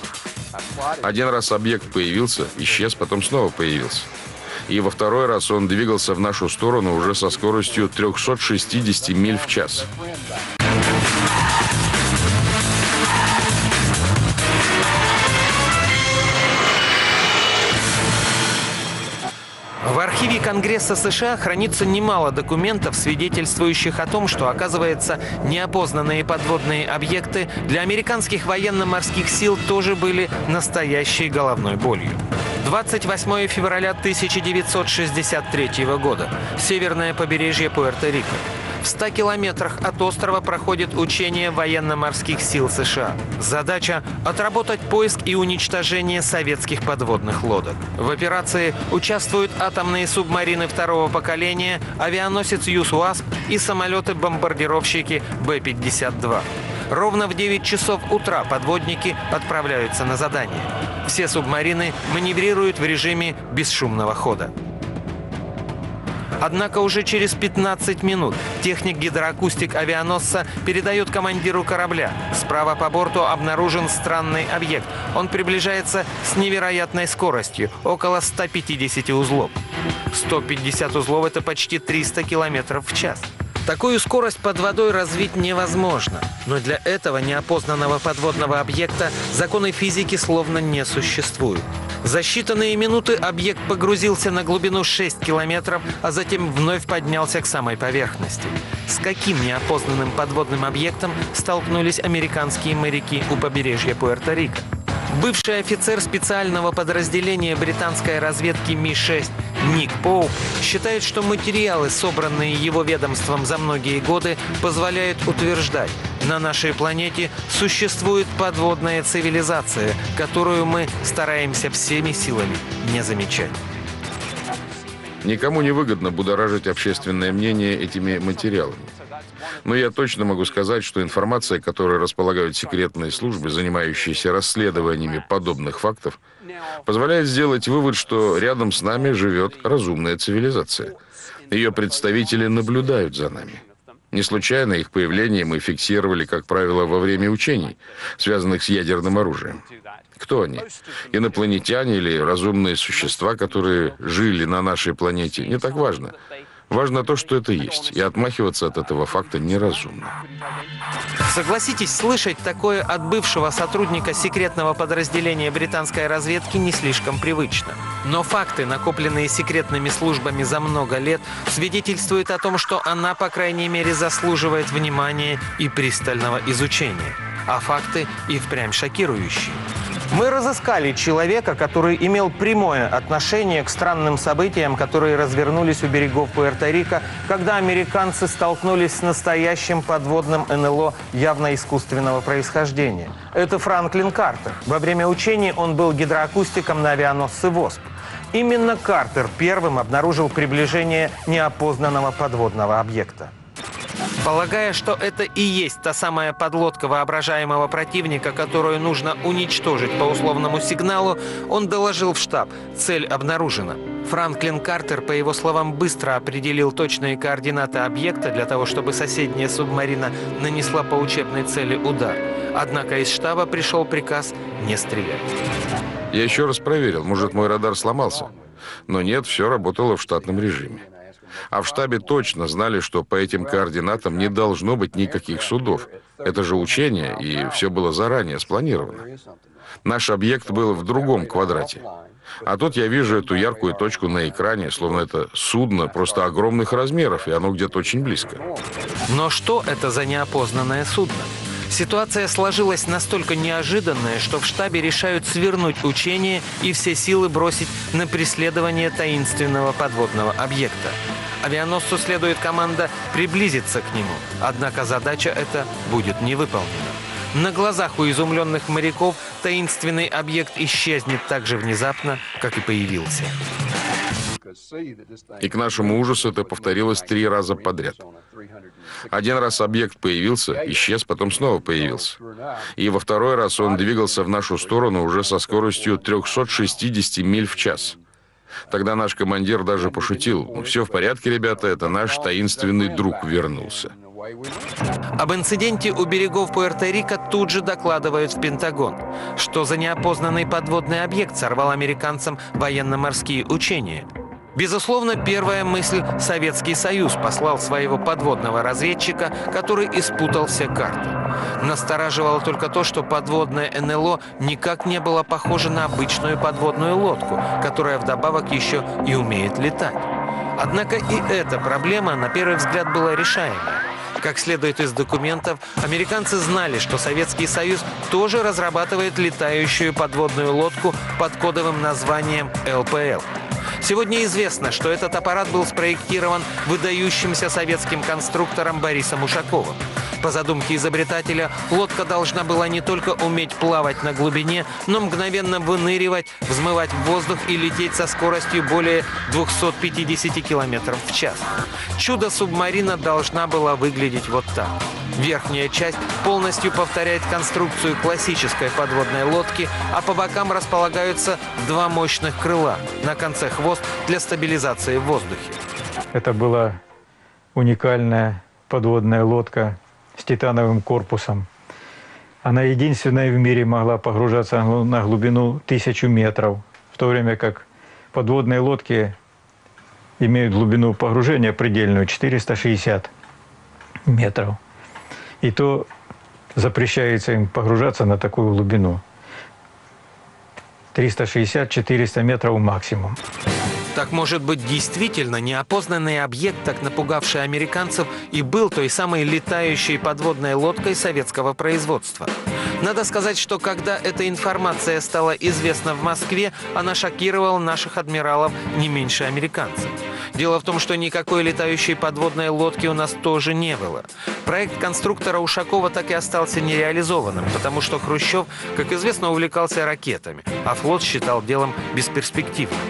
Один раз объект появился, исчез, потом снова появился. И во второй раз он двигался в нашу сторону уже со скоростью триста шестьдесят миль в час. В архиве Конгресса США хранится немало документов, свидетельствующих о том, что, оказывается, неопознанные подводные объекты для американских военно-морских сил тоже были настоящей головной болью. двадцать восьмое февраля тысяча девятьсот шестьдесят третьего года. Северное побережье Пуэрто-Рико. В ста километрах от острова проходит учение военно-морских сил США. Задача – отработать поиск и уничтожение советских подводных лодок. В операции участвуют атомные субмарины второго поколения, авианосец «Юсуасп» и самолеты-бомбардировщики Бэ пятьдесят два. Ровно в девять часов утра подводники отправляются на задание. Все субмарины маневрируют в режиме бесшумного хода. Однако уже через пятнадцать минут техник-гидроакустик авианосца передает командиру корабля. Справа по борту обнаружен странный объект. Он приближается с невероятной скоростью, около ста пятидесяти узлов. сто пятьдесят узлов – это почти триста километров в час. Такую скорость под водой развить невозможно. Но для этого неопознанного подводного объекта законы физики словно не существуют. За считанные минуты объект погрузился на глубину шесть километров, а затем вновь поднялся к самой поверхности. С каким неопознанным подводным объектом столкнулись американские моряки у побережья Пуэрто-Рико? Бывший офицер специального подразделения британской разведки Ми шесть Ник Поуп считает, что материалы, собранные его ведомством за многие годы, позволяют утверждать, на нашей планете существует подводная цивилизация, которую мы стараемся всеми силами не замечать. Никому не выгодно будоражить общественное мнение этими материалами. Но я точно могу сказать, что информация, которой располагают секретные службы, занимающиеся расследованиями подобных фактов, позволяет сделать вывод, что рядом с нами живет разумная цивилизация. Ее представители наблюдают за нами. Не случайно их появление мы фиксировали, как правило, во время учений, связанных с ядерным оружием. Кто они? Инопланетяне или разумные существа, которые жили на нашей планете? Не так важно. Важно то, что это есть, и отмахиваться от этого факта неразумно. Согласитесь, слышать такое от бывшего сотрудника секретного подразделения британской разведки не слишком привычно. Но факты, накопленные секретными службами за много лет, свидетельствуют о том, что она, по крайней мере, заслуживает внимания и пристального изучения. А факты и впрямь шокирующие. Мы разыскали человека, который имел прямое отношение к странным событиям, которые развернулись у берегов Пуэрто-Рико, когда американцы столкнулись с настоящим подводным эн эл о явно искусственного происхождения. Это Франклин Картер. Во время учений он был гидроакустиком на авианосце «Восп». Именно Картер первым обнаружил приближение неопознанного подводного объекта. Полагая, что это и есть та самая подлодка воображаемого противника, которую нужно уничтожить по условному сигналу, он доложил в штаб: цель обнаружена. Франклин Картер, по его словам, быстро определил точные координаты объекта для того, чтобы соседняя субмарина нанесла по учебной цели удар. Однако из штаба пришел приказ не стрелять. Я еще раз проверил, может, мой радар сломался. Но нет, все работало в штатном режиме. А в штабе точно знали, что по этим координатам не должно быть никаких судов. Это же учение, и все было заранее спланировано. Наш объект был в другом квадрате. А тут я вижу эту яркую точку на экране, словно это судно просто огромных размеров, и оно где-то очень близко. Но что это за неопознанное судно? Ситуация сложилась настолько неожиданная, что в штабе решают свернуть учение и все силы бросить на преследование таинственного подводного объекта. Авианосцу следует команда приблизиться к нему, однако задача эта будет не выполнена. На глазах у изумленных моряков таинственный объект исчезнет так же внезапно, как и появился. И к нашему ужасу это повторилось три раза подряд. Один раз объект появился, исчез, потом снова появился. И во второй раз он двигался в нашу сторону уже со скоростью триста шестьдесят миль в час. Тогда наш командир даже пошутил: «Все в порядке, ребята, это наш таинственный друг вернулся». Об инциденте у берегов Пуэрто-Рико тут же докладывают в Пентагон. Что за неопознанный подводный объект сорвал американцам военно-морские учения? Безусловно, первая мысль – Советский Союз послал своего подводного разведчика, который испутал все карты. Настораживало только то, что подводное эн эл о никак не было похоже на обычную подводную лодку, которая вдобавок еще и умеет летать. Однако и эта проблема, на первый взгляд, была решаемая. Как следует из документов, американцы знали, что Советский Союз тоже разрабатывает летающую подводную лодку под кодовым названием эл пэ эл. Сегодня известно, что этот аппарат был спроектирован выдающимся советским конструктором Борисом Ушаковым. По задумке изобретателя, лодка должна была не только уметь плавать на глубине, но мгновенно выныривать, взмывать в воздух и лететь со скоростью более двухсот пятидесяти километров в час. Чудо-субмарина должна была выглядеть вот так. Верхняя часть полностью повторяет конструкцию классической подводной лодки, а по бокам располагаются два мощных крыла, на конце хвост для стабилизации в воздухе. Это была уникальная подводная лодка с титановым корпусом. Она единственная в мире могла погружаться на глубину тысячу метров, в то время как подводные лодки имеют глубину погружения предельную четыреста шестьдесят метров. И то запрещается им погружаться на такую глубину. триста шестьдесят — четыреста метров максимум. Так, может быть, действительно неопознанный объект, так напугавший американцев, и был той самой летающей подводной лодкой советского производства. Надо сказать, что когда эта информация стала известна в Москве, она шокировала наших адмиралов не меньше американцев. Дело в том, что никакой летающей подводной лодки у нас тоже не было. Проект конструктора Ушакова так и остался нереализованным, потому что Хрущев, как известно, увлекался ракетами, а флот считал делом бесперспективным.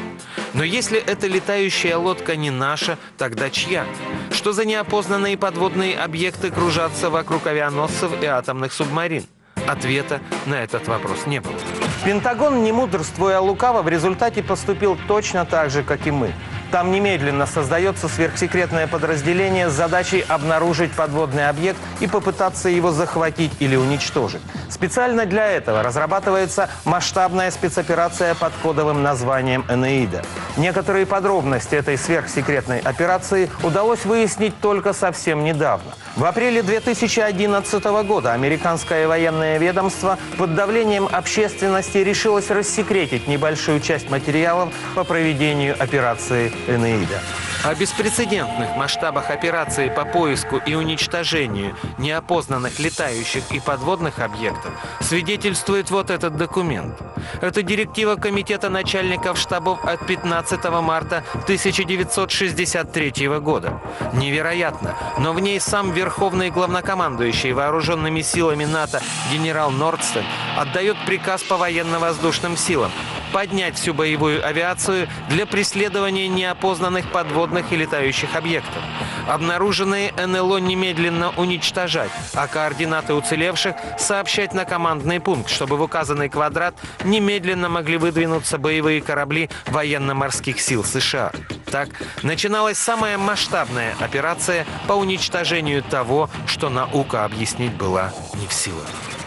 Но если эта летающая лодка не наша, тогда чья? Что за неопознанные подводные объекты кружатся вокруг авианосцев и атомных субмарин? Ответа на этот вопрос не было. Пентагон, не мудрствуя лукаво, в результате поступил точно так же, как и мы. Там немедленно создается сверхсекретное подразделение с задачей обнаружить подводный объект и попытаться его захватить или уничтожить. Специально для этого разрабатывается масштабная спецоперация под кодовым названием «Энеида». Некоторые подробности этой сверхсекретной операции удалось выяснить только совсем недавно. В апреле две тысячи одиннадцатого года американское военное ведомство под давлением общественности решилось рассекретить небольшую часть материалов по проведению операции «Энеида». О беспрецедентных масштабах операции по поиску и уничтожению неопознанных летающих и подводных объектов свидетельствует вот этот документ. Это директива Комитета начальников штабов от пятнадцатого марта тысяча девятьсот шестьдесят третьего года. Невероятно, но в ней сам верховный главнокомандующий вооруженными силами НАТО генерал Нордстен отдает приказ по военно-воздушным силам поднять всю боевую авиацию для преследования неопознанных подводных и летающих объектов. Обнаруженные эн эл о немедленно уничтожать, а координаты уцелевших сообщать на командный пункт, чтобы в указанный квадрат немедленно могли выдвинуться боевые корабли военно-морских сил США. Так начиналась самая масштабная операция по уничтожению того, что наука объяснить была не в силах.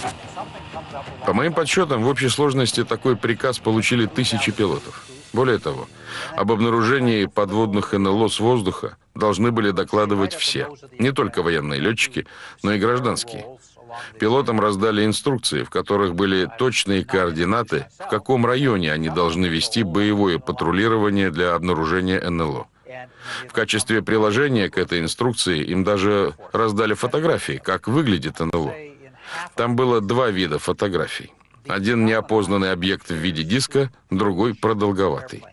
По моим подсчетам, в общей сложности такой приказ получили тысячи пилотов. Более того, об обнаружении подводных эн эл о с воздуха должны были докладывать все. Не только военные летчики, но и гражданские. Пилотам раздали инструкции, в которых были точные координаты, в каком районе они должны вести боевое патрулирование для обнаружения эн эл о. В качестве приложения к этой инструкции им даже раздали фотографии, как выглядит эн эл о. Там было два вида фотографий. Один неопознанный объект в виде диска, другой продолговатый.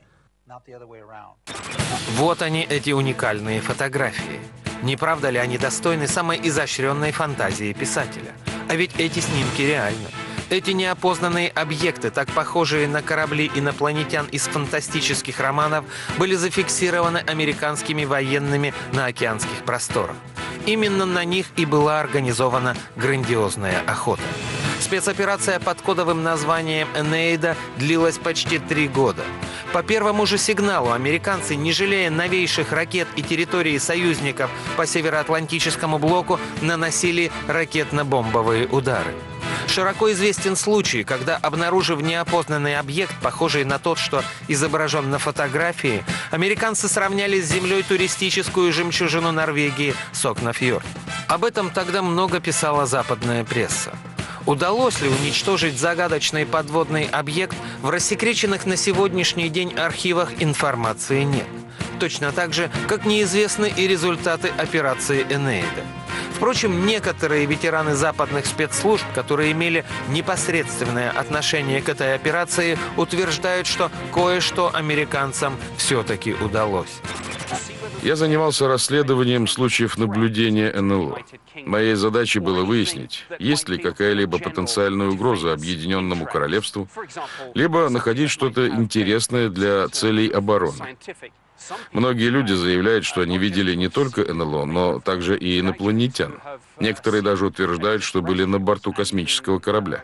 Вот они, эти уникальные фотографии. Не правда ли они достойны самой изощренной фантазии писателя? А ведь эти снимки реальны. Эти неопознанные объекты, так похожие на корабли инопланетян из фантастических романов, были зафиксированы американскими военными на океанских просторах. Именно на них и была организована грандиозная охота. Спецоперация под кодовым названием «Энеида» длилась почти три года. По первому же сигналу американцы, не жалея новейших ракет и территории союзников по Североатлантическому блоку, наносили ракетно-бомбовые удары. Широко известен случай, когда, обнаружив неопознанный объект, похожий на тот, что изображен на фотографии, американцы сравняли с землей туристическую жемчужину Норвегии Сокнафьорд. Об этом тогда много писала западная пресса. Удалось ли уничтожить загадочный подводный объект, в рассекреченных на сегодняшний день архивах информации нет. Точно так же, как неизвестны и результаты операции «Энеида». Впрочем, некоторые ветераны западных спецслужб, которые имели непосредственное отношение к этой операции, утверждают, что кое-что американцам все-таки удалось. Я занимался расследованием случаев наблюдения эн эл о. Моей задачей было выяснить, есть ли какая-либо потенциальная угроза Объединенному Королевству, либо находить что-то интересное для целей обороны. Многие люди заявляют, что они видели не только эн эл о, но также и инопланетян. Некоторые даже утверждают, что были на борту космического корабля.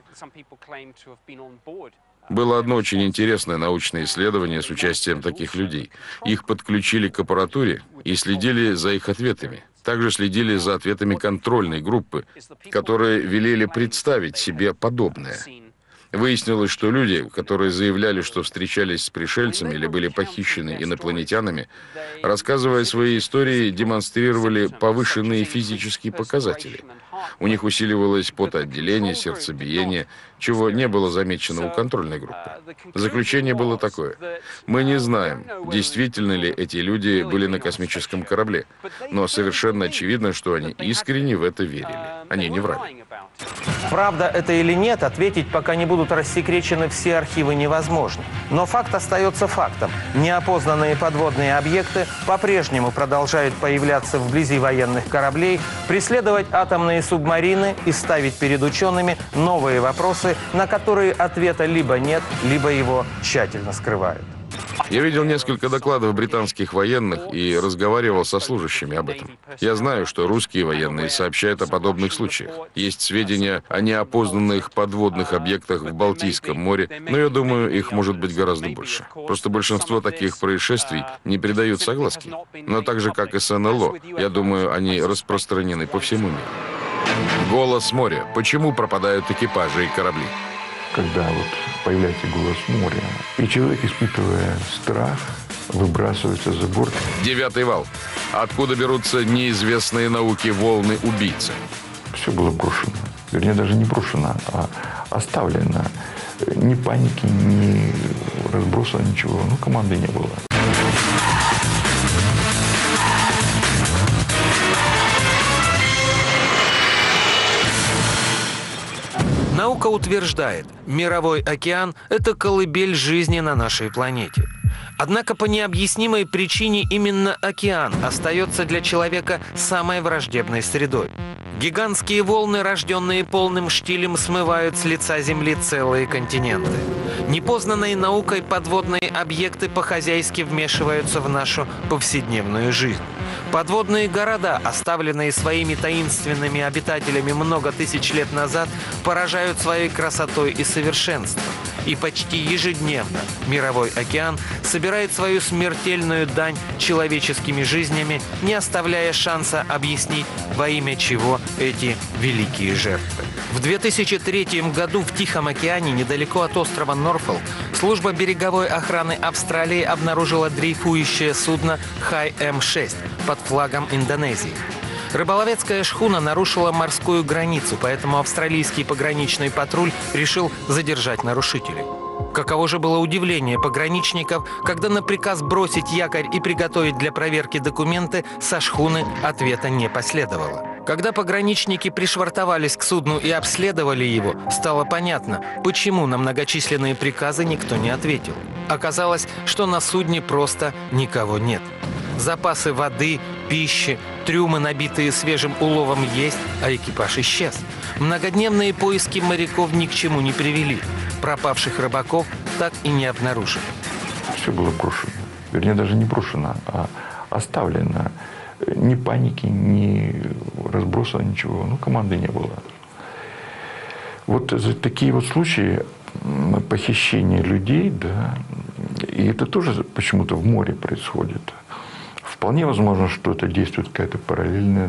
Было одно очень интересное научное исследование с участием таких людей. Их подключили к аппаратуре и следили за их ответами. Также следили за ответами контрольной группы, которые велели представить себе подобное. Выяснилось, что люди, которые заявляли, что встречались с пришельцами или были похищены инопланетянами, рассказывая свои истории, демонстрировали повышенные физические показатели. У них усиливалось потоотделение, сердцебиение, чего не было замечено у контрольной группы. Заключение было такое. Мы не знаем, действительно ли эти люди были на космическом корабле, но совершенно очевидно, что они искренне в это верили. Они не врали. Правда это или нет, ответить, пока не будут рассекречены все архивы, невозможно. Но факт остается фактом. Неопознанные подводные объекты по-прежнему продолжают появляться вблизи военных кораблей, преследовать атомные субмарины и ставить перед учеными новые вопросы, на которые ответа либо нет, либо его тщательно скрывают. Я видел несколько докладов британских военных и разговаривал со служащими об этом. Я знаю, что русские военные сообщают о подобных случаях. Есть сведения о неопознанных подводных объектах в Балтийском море, но я думаю, их может быть гораздо больше. Просто большинство таких происшествий не придают согласки. Но так же, как и с эн эл о, я думаю, они распространены по всему миру. Голос моря. Почему пропадают экипажи и корабли? Когда вот появляется голос моря, и человек, испытывая страх, выбрасывается за борт. Девятый вал. Откуда берутся неизвестные науке волны убийцы? Все было брошено. Вернее, даже не брошено, а оставлено. Ни паники, ни разброса, ничего. Ну, команды не было. Наука утверждает, мировой океан – это колыбель жизни на нашей планете. Однако по необъяснимой причине именно океан остается для человека самой враждебной средой. Гигантские волны, рожденные полным штилем, смывают с лица Земли целые континенты. Непознанные наукой подводные объекты по-хозяйски вмешиваются в нашу повседневную жизнь. Подводные города, оставленные своими таинственными обитателями много тысяч лет назад, поражают своей красотой и совершенством. И почти ежедневно мировой океан собирает свою смертельную дань человеческими жизнями, не оставляя шанса объяснить, во имя чего эти великие жертвы. В две тысячи третьем году в Тихом океане, недалеко от острова Норфолк, служба береговой охраны Австралии обнаружила дрейфующее судно Хай Эм шесть под флагом Индонезии. Рыболовецкая шхуна нарушила морскую границу, поэтому австралийский пограничный патруль решил задержать нарушителей. Каково же было удивление пограничников, когда на приказ бросить якорь и приготовить для проверки документы со шхуны ответа не последовало. Когда пограничники пришвартовались к судну и обследовали его, стало понятно, почему на многочисленные приказы никто не ответил. Оказалось, что на судне просто никого нет. Запасы воды, пищи, трюмы, набитые свежим уловом, есть, а экипаж исчез. Многодневные поиски моряков ни к чему не привели. Пропавших рыбаков так и не обнаружили. Все было брошено. Вернее, даже не брошено, а оставлено. Ни паники, ни разброса, ничего. Ну, команды не было. Вот такие вот случаи похищения людей, да, и это тоже почему-то в море происходит. Вполне возможно, что это действует какая-то параллельная,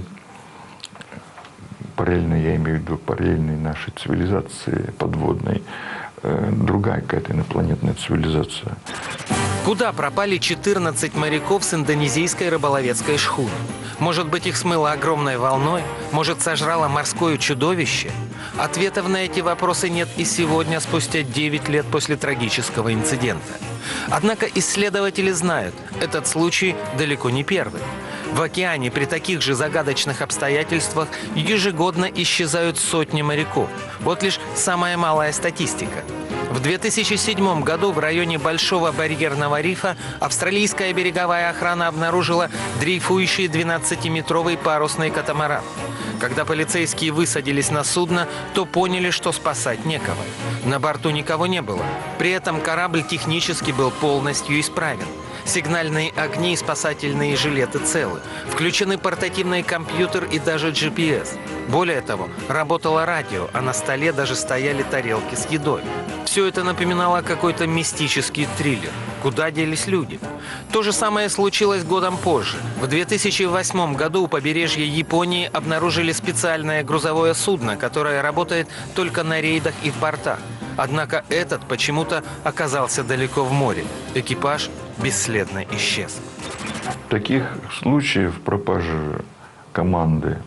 параллельная, я имею в виду, параллельной нашей цивилизации подводной, э, другая какая-то инопланетная цивилизация. Куда пропали четырнадцать моряков с индонезийской рыболовецкой шхуны? Может быть, их смыло огромной волной? Может, сожрало морское чудовище? Ответов на эти вопросы нет и сегодня, спустя девять лет после трагического инцидента. Однако исследователи знают, этот случай далеко не первый. В океане при таких же загадочных обстоятельствах ежегодно исчезают сотни моряков. Вот лишь самая малая статистика. В две тысячи седьмом году в районе Большого барьерного рифа австралийская береговая охрана обнаружила дрейфующий двенадцатиметровый парусный катамаран. Когда полицейские высадились на судно, то поняли, что спасать некого. На борту никого не было. При этом корабль технически был полностью исправен. Сигнальные огни и спасательные жилеты целы. Включены портативный компьютер и даже джи пи эс. Более того, работало радио, а на столе даже стояли тарелки с едой. Все это напоминало какой-то мистический триллер. Куда делись люди? То же самое случилось годом позже. В две тысячи восьмом году у побережья Японии обнаружили специальное грузовое судно, которое работает только на рейдах и в портах. Однако этот почему-то оказался далеко в море. Экипаж бесследно исчез. Таких случаев пропажи команды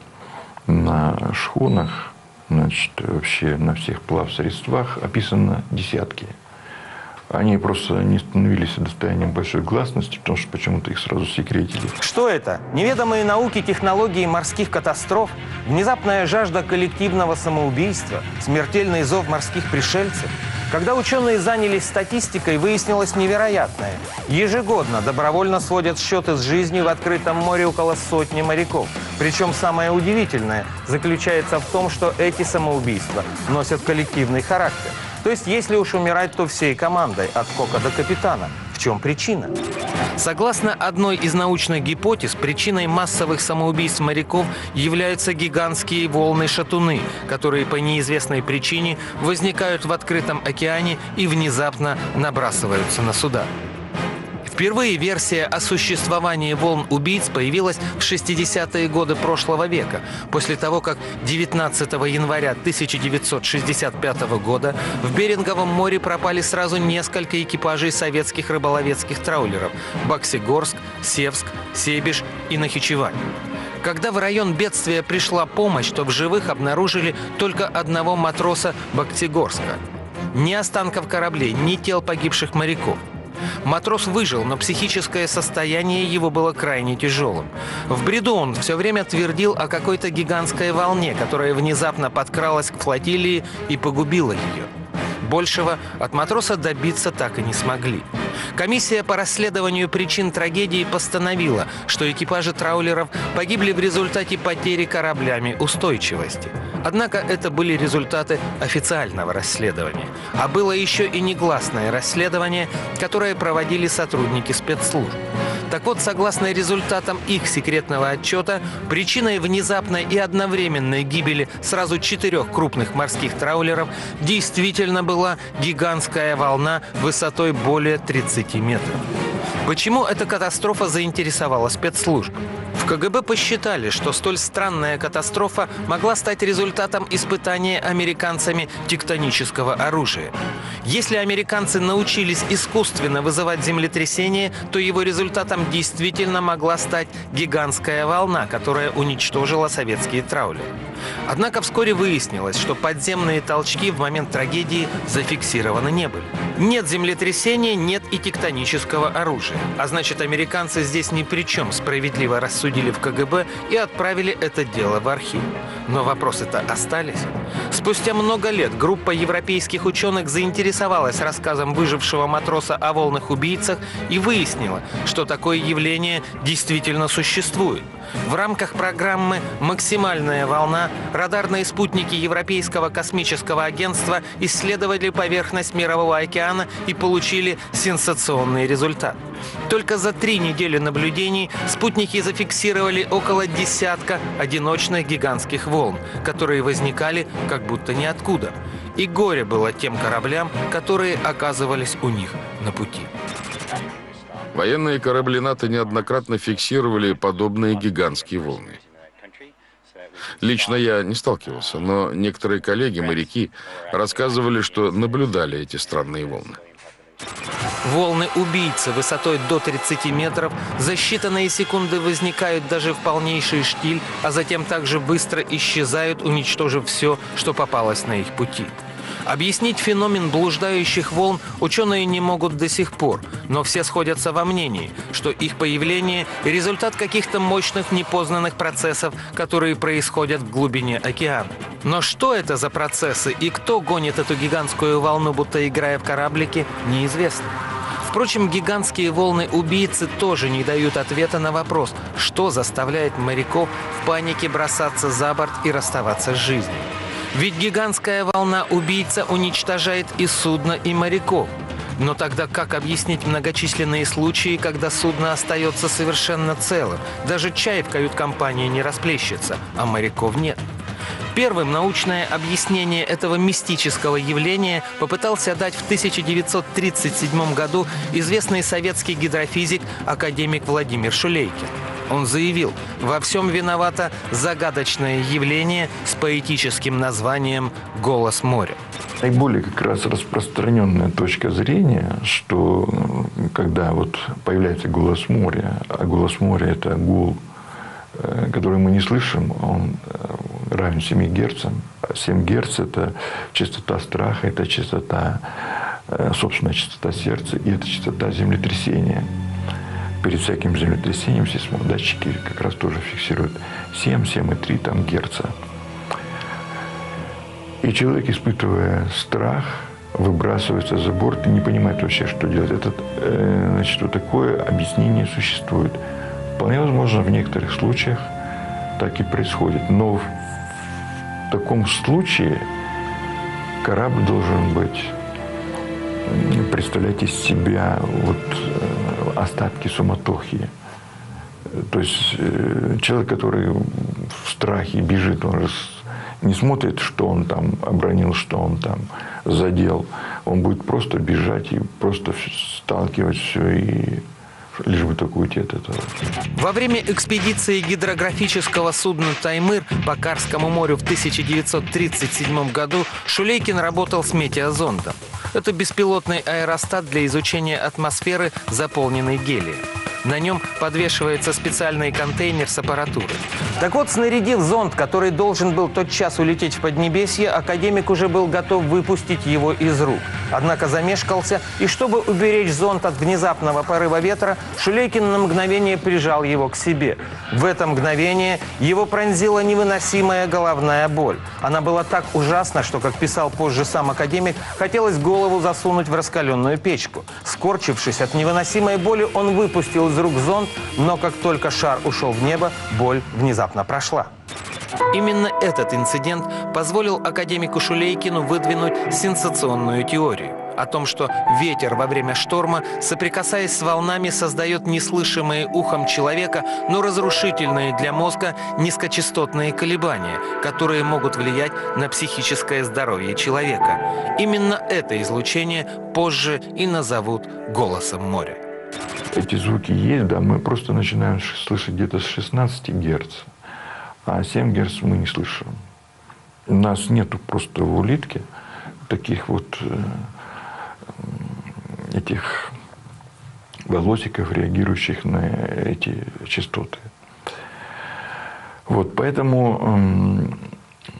на шхунах, значит, вообще на всех плавсредствах описано десятки. Они просто не становились достоянием большой гласности, потому что почему-то их сразу секретили. Что это? Неведомые науки, технологии морских катастроф? Внезапная жажда коллективного самоубийства? Смертельный зов морских пришельцев? Когда ученые занялись статистикой, выяснилось невероятное. Ежегодно добровольно сводят счеты с жизнью в открытом море около сотни моряков. Причем самое удивительное заключается в том, что эти самоубийства носят коллективный характер. То есть, если уж умирать, то всей командой, от кока до капитана. В чем причина? Согласно одной из научных гипотез, причиной массовых самоубийств моряков являются гигантские волны-шатуны, которые по неизвестной причине возникают в открытом океане и внезапно набрасываются на суда. Впервые версия о существовании волн-убийц появилась в шестидесятые годы прошлого века, после того, как девятнадцатого января тысяча девятьсот шестьдесят пятого года в Беринговом море пропали сразу несколько экипажей советских рыболовецких траулеров – Боксигорск, Севск, Себеж и Нахичевань. Когда в район бедствия пришла помощь, то в живых обнаружили только одного матроса Боксигорска. Ни останков кораблей, ни тел погибших моряков. Матрос выжил, но психическое состояние его было крайне тяжелым. В бреду он все время твердил о какой-то гигантской волне, которая внезапно подкралась к флотилии и погубила ее. Большего от матроса добиться так и не смогли. Комиссия по расследованию причин трагедии постановила, что экипажи траулеров погибли в результате потери кораблями устойчивости. Однако это были результаты официального расследования. А было еще и негласное расследование, которое проводили сотрудники спецслужб. Так вот, согласно результатам их секретного отчета, причиной внезапной и одновременной гибели сразу четырех крупных морских траулеров действительно была гигантская волна высотой более тридцати метров. Почему эта катастрофа заинтересовала спецслужб? В КГБ посчитали, что столь странная катастрофа могла стать результатом испытания американцами тектонического оружия. Если американцы научились искусственно вызывать землетрясения, то его результатом действительно могла стать гигантская волна, которая уничтожила советские траулеры. Однако вскоре выяснилось, что подземные толчки в момент трагедии зафиксированы не были. Нет землетрясения, нет и тектонического оружия. А значит, американцы здесь ни при чем, справедливо рассудили в КГБ и отправили это дело в архив. Но вопросы-то остались. Спустя много лет группа европейских ученых заинтересовалась рассказом выжившего матроса о волнах убийцах и выяснила, что такое явление действительно существует. В рамках программы «Максимальная волна» радарные спутники Европейского космического агентства исследовали поверхность Мирового океана и получили сенсационный результат. Только за три недели наблюдений спутники зафиксировали около десятка одиночных гигантских волн, которые возникали как будто ниоткуда. И горе было тем кораблям, которые оказывались у них на пути. Военные корабли НАТО неоднократно фиксировали подобные гигантские волны. Лично я не сталкивался, но некоторые коллеги, моряки, рассказывали, что наблюдали эти странные волны. Волны-убийцы высотой до тридцати метров за считанные секунды возникают даже в полнейший штиль, а затем также быстро исчезают, уничтожив все, что попалось на их пути. Объяснить феномен блуждающих волн ученые не могут до сих пор, но все сходятся во мнении, что их появление – результат каких-то мощных непознанных процессов, которые происходят в глубине океана. Но что это за процессы и кто гонит эту гигантскую волну, будто играя в кораблики, неизвестно. Впрочем, гигантские волны-убийцы тоже не дают ответа на вопрос, что заставляет моряков в панике бросаться за борт и расставаться с жизнью. Ведь гигантская волна-убийца уничтожает и судно, и моряков. Но тогда как объяснить многочисленные случаи, когда судно остается совершенно целым? Даже чай в кают-компании не расплещется, а моряков нет. Первым научное объяснение этого мистического явления попытался дать в тысяча девятьсот тридцать седьмом году известный советский гидрофизик академик Владимир Шулейкин. Он заявил, во всем виновато загадочное явление с поэтическим названием «Голос моря». Наиболее как раз распространенная точка зрения, что когда вот появляется голос моря, а голос моря – это гул, который мы не слышим, он равен семи герцам. семь герц – это частота страха, это частота, собственная частота сердца, и это частота землетрясения. Перед всяким землетрясением сейсмодатчики как раз тоже фиксируют семь, семь и три там герца. И человек, испытывая страх, выбрасывается за борт и не понимает вообще, что делать. Это, э, значит, вот такое объяснение существует. Вполне возможно, в некоторых случаях так и происходит. Но в, в таком случае корабль должен быть представлять из себя вот остатки суматохи. То есть человек, который в страхе бежит, он же не смотрит, что он там обронил, что он там задел. Он будет просто бежать и просто сталкивать все, и лишь бы только уйти от этого. Во время экспедиции гидрографического судна «Таймыр» по Карскому морю в тысяча девятьсот тридцать седьмом году Шулейкин работал с метеозондом. Это беспилотный аэростат для изучения атмосферы, заполненной гелием. На нем подвешивается специальный контейнер с аппаратурой. Так вот, снарядив зонд, который должен был тотчас улететь в Поднебесье, академик уже был готов выпустить его из рук. Однако замешкался, и чтобы уберечь зонд от внезапного порыва ветра, Шулейкин на мгновение прижал его к себе. В это мгновение его пронзила невыносимая головная боль. Она была так ужасна, что, как писал позже сам академик, хотелось голову засунуть в раскаленную печку. Скорчившись от невыносимой боли, он выпустил из рук зонд, но как только шар ушел в небо, боль внезапно прошла. Именно этот инцидент позволил академику Шулейкину выдвинуть сенсационную теорию о том, что ветер во время шторма, соприкасаясь с волнами, создает неслышимые ухом человека, но разрушительные для мозга низкочастотные колебания, которые могут влиять на психическое здоровье человека. Именно это излучение позже и назовут голосом моря. Эти звуки есть, да, мы просто начинаем слышать где-то с шестнадцати герц, а семь герц мы не слышим. У нас нету просто в улитке таких вот этих волосиков, реагирующих на эти частоты. Вот, поэтому э,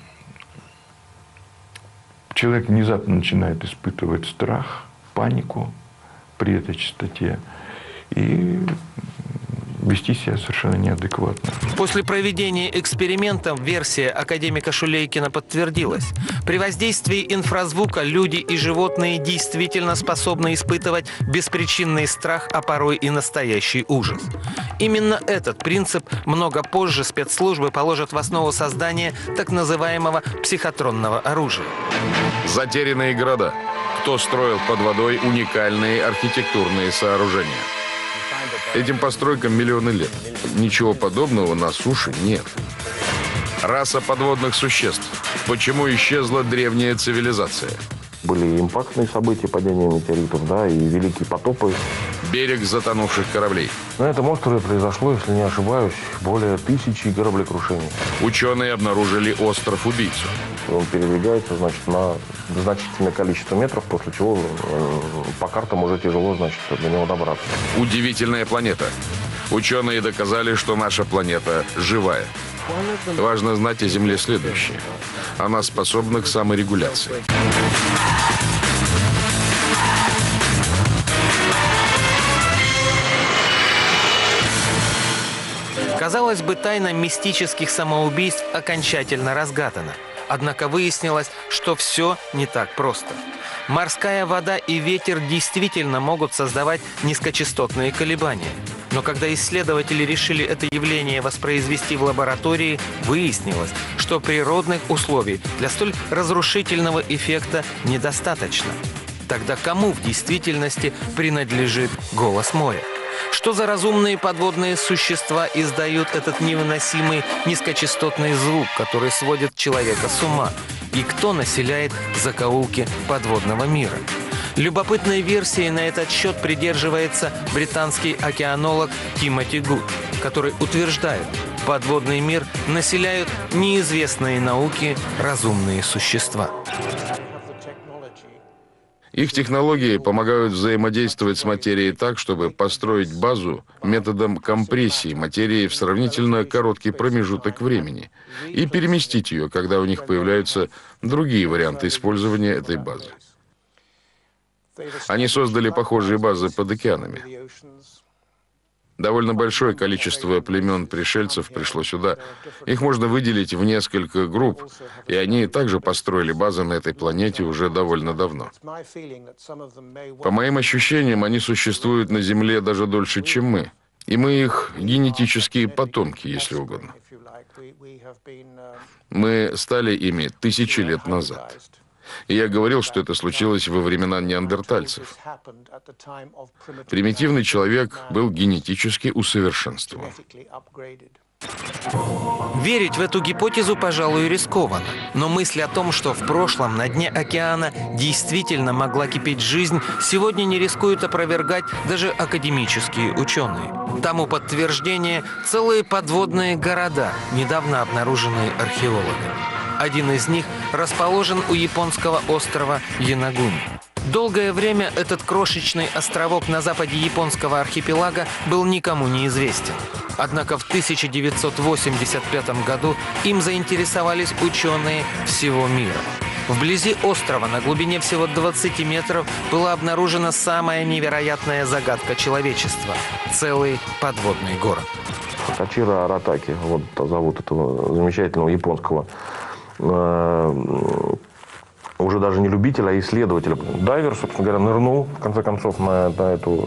человек внезапно начинает испытывать страх, панику при этой частоте и вести себя совершенно неадекватно. После проведения экспериментов версия академика Шулейкина подтвердилась. При воздействии инфразвука люди и животные действительно способны испытывать беспричинный страх, а порой и настоящий ужас. Именно этот принцип много позже спецслужбы положат в основу создания так называемого психотронного оружия. Затерянные города. Кто строил под водой уникальные архитектурные сооружения? Этим постройкам миллионы лет. Ничего подобного на суше нет. Раса подводных существ. Почему исчезла древняя цивилизация? Были импактные события, падения метеоритов, да, и великие потопы. Берег затонувших кораблей. На этом острове произошло, если не ошибаюсь, более тысячи кораблекрушений. Ученые обнаружили остров-убийцу. Он передвигается, значит, на значительное количество метров, после чего по картам уже тяжело, значит, до него добраться. Удивительная планета. Ученые доказали, что наша планета живая. Важно знать о Земле следующее. Она способна к саморегуляции. Казалось бы, тайна мистических самоубийств окончательно разгадана. Однако выяснилось, что все не так просто. Морская вода и ветер действительно могут создавать низкочастотные колебания. Но когда исследователи решили это явление воспроизвести в лаборатории, выяснилось, что природных условий для столь разрушительного эффекта недостаточно. Тогда кому в действительности принадлежит голос моря? Что за разумные подводные существа издают этот невыносимый низкочастотный звук, который сводит человека с ума? И кто населяет закоулки подводного мира? Любопытной версией на этот счет придерживается британский океанолог Тимоти Гуд, который утверждает, подводный мир населяют неизвестные науке разумные существа. Их технологии помогают взаимодействовать с материей так, чтобы построить базу методом компрессии материи в сравнительно короткий промежуток времени и переместить ее, когда у них появляются другие варианты использования этой базы. Они создали похожие базы под океанами. Довольно большое количество племен-пришельцев пришло сюда. Их можно выделить в несколько групп, и они также построили базы на этой планете уже довольно давно. По моим ощущениям, они существуют на Земле даже дольше, чем мы. И мы их генетические потомки, если угодно. Мы стали ими тысячи лет назад. И я говорил, что это случилось во времена неандертальцев. Примитивный человек был генетически усовершенствован. Верить в эту гипотезу, пожалуй, рискованно. Но мысль о том, что в прошлом на дне океана действительно могла кипеть жизнь, сегодня не рискуют опровергать даже академические ученые. Тому подтверждение целые подводные города, недавно обнаруженные археологами. Один из них расположен у японского острова Янагуни. Долгое время этот крошечный островок на западе японского архипелага был никому неизвестен. Однако в тысяча девятьсот восемьдесят пятом году им заинтересовались ученые всего мира. Вблизи острова на глубине всего двадцати метров была обнаружена самая невероятная загадка человечества – целый подводный город. Хачиро Аратаки, вот зовут этого замечательного японского, э, уже даже не любителя, а исследователя. Дайвер, собственно говоря, нырнул, в конце концов, на, на эту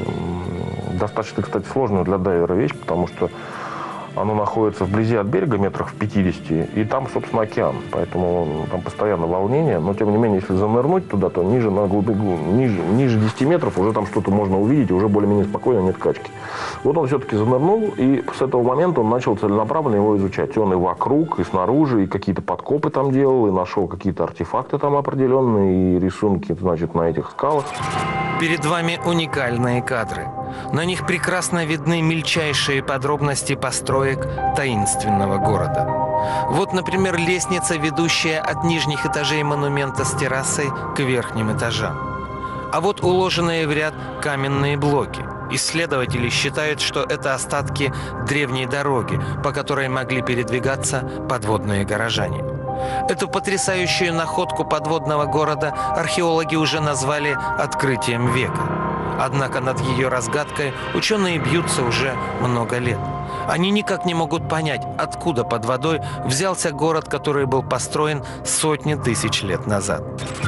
э, достаточно, кстати, сложную для дайвера вещь, потому что оно находится вблизи от берега, метрах в пятидесяти, и там, собственно, океан. Поэтому там постоянно волнение. Но, тем не менее, если занырнуть туда, то ниже, на глубину, ниже, ниже десяти метров уже там что-то можно увидеть, и уже более-менее спокойно, нет качки. Вот он все-таки занырнул, и с этого момента он начал целенаправленно его изучать. Он и вокруг, и снаружи, и какие-то подкопы там делал, и нашел какие-то артефакты там определенные, и рисунки, значит, на этих скалах. Перед вами уникальные кадры. На них прекрасно видны мельчайшие подробности построек таинственного города. Вот, например, лестница, ведущая от нижних этажей монумента с террасой к верхним этажам. А вот уложенные в ряд каменные блоки. Исследователи считают, что это остатки древней дороги, по которой могли передвигаться подводные горожане. Эту потрясающую находку подводного города археологи уже назвали «открытием века». Однако над ее разгадкой ученые бьются уже много лет. Они никак не могут понять, откуда под водой взялся город, который был построен сотни тысяч лет назад.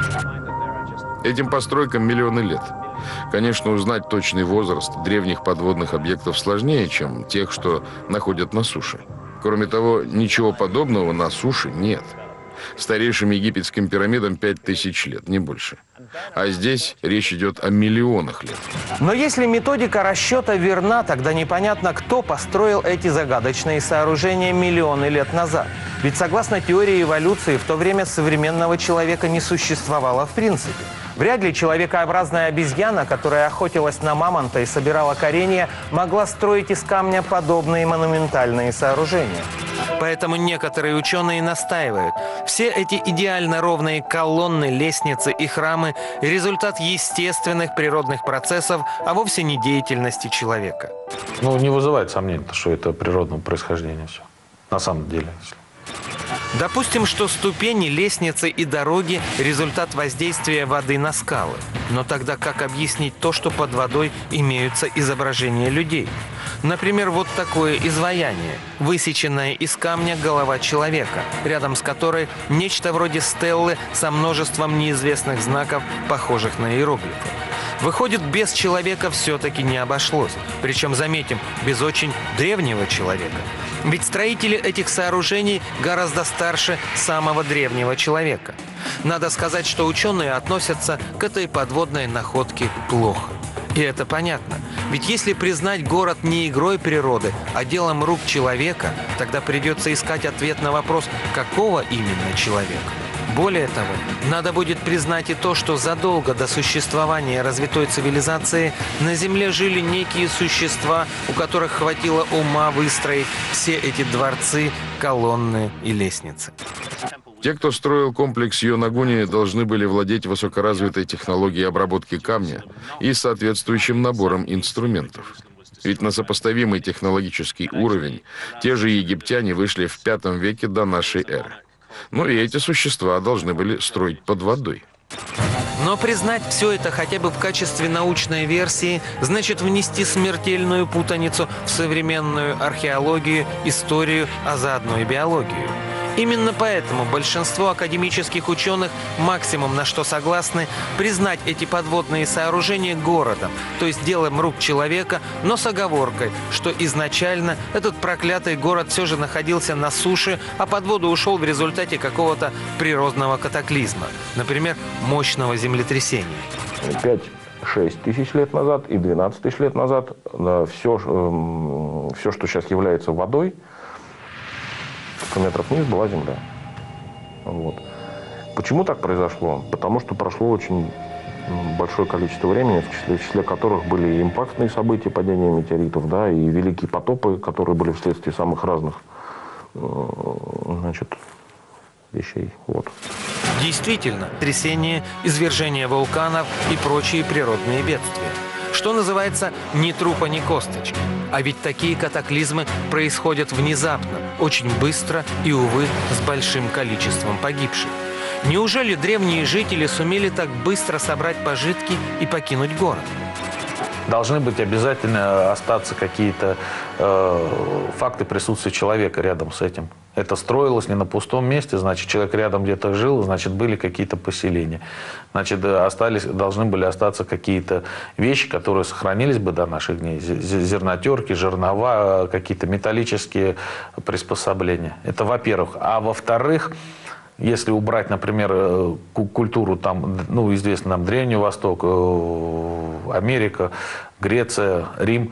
Этим постройкам миллионы лет. Конечно, узнать точный возраст древних подводных объектов сложнее, чем тех, что находят на суше. Кроме того, ничего подобного на суше нет. Старейшим египетским пирамидам пять тысяч лет, не больше. А здесь речь идет о миллионах лет. Но если методика расчета верна, тогда непонятно, кто построил эти загадочные сооружения миллионы лет назад. Ведь согласно теории эволюции, в то время современного человека не существовало в принципе. Вряд ли человекообразная обезьяна, которая охотилась на мамонта и собирала коренья, могла строить из камня подобные монументальные сооружения. Поэтому некоторые ученые настаивают, все эти идеально ровные колонны, лестницы и храмы – результат естественных природных процессов, а вовсе не деятельности человека. Ну, не вызывает сомнений, что это природного происхождения все. На самом деле, если... Допустим, что ступени, лестницы и дороги – результат воздействия воды на скалы. Но тогда как объяснить то, что под водой имеются изображения людей? Например, вот такое изваяние, высеченное из камня голова человека, рядом с которой нечто вроде стеллы со множеством неизвестных знаков, похожих на иероглифы. Выходит, без человека все-таки не обошлось. Причем, заметим, без очень древнего человека. Ведь строители этих сооружений гораздо старше самого древнего человека. Надо сказать, что ученые относятся к этой подводной находке плохо. И это понятно. Ведь если признать город не игрой природы, а делом рук человека, тогда придется искать ответ на вопрос, какого именно человека. Более того, надо будет признать и то, что задолго до существования развитой цивилизации на Земле жили некие существа, у которых хватило ума выстроить все эти дворцы, колонны и лестницы. Те, кто строил комплекс Йонагуни, должны были владеть высокоразвитой технологией обработки камня и соответствующим набором инструментов. Ведь на сопоставимый технологический уровень те же египтяне вышли в пятом веке до нашей эры. Ну и эти существа должны были строить под водой. Но признать все это хотя бы в качестве научной версии значит внести смертельную путаницу в современную археологию, историю, а заодно и биологию. Именно поэтому большинство академических ученых максимум на что согласны признать эти подводные сооружения городом, то есть делом рук человека, но с оговоркой, что изначально этот проклятый город все же находился на суше, а под воду ушел в результате какого-то природного катаклизма, например, мощного землетрясения. пять-шесть тысяч лет назад и двенадцать тысяч лет назад все, все, что сейчас является водой, сто метров вниз была земля. Вот. Почему так произошло? Потому что прошло очень большое количество времени, в числе, в числе которых были импактные события, падения метеоритов, да, и великие потопы, которые были вследствие самых разных, значит, вещей. Вот. Действительно, трясения, извержения вулканов и прочие природные бедствия. Что называется, ни трупа, ни косточки. А ведь такие катаклизмы происходят внезапно, очень быстро и, увы, с большим количеством погибших. Неужели древние жители сумели так быстро собрать пожитки и покинуть город? Должны быть обязательно остаться какие-то э, факты присутствия человека рядом с этим. Это строилось не на пустом месте, значит, человек рядом где-то жил, значит, были какие-то поселения. Значит, остались, должны были остаться какие-то вещи, которые сохранились бы до наших дней. Зернотерки, жернова, какие-то металлические приспособления. Это во-первых. А во-вторых, если убрать, например, культуру, там, ну, известный нам Древний Восток, Америка, Греция, Рим,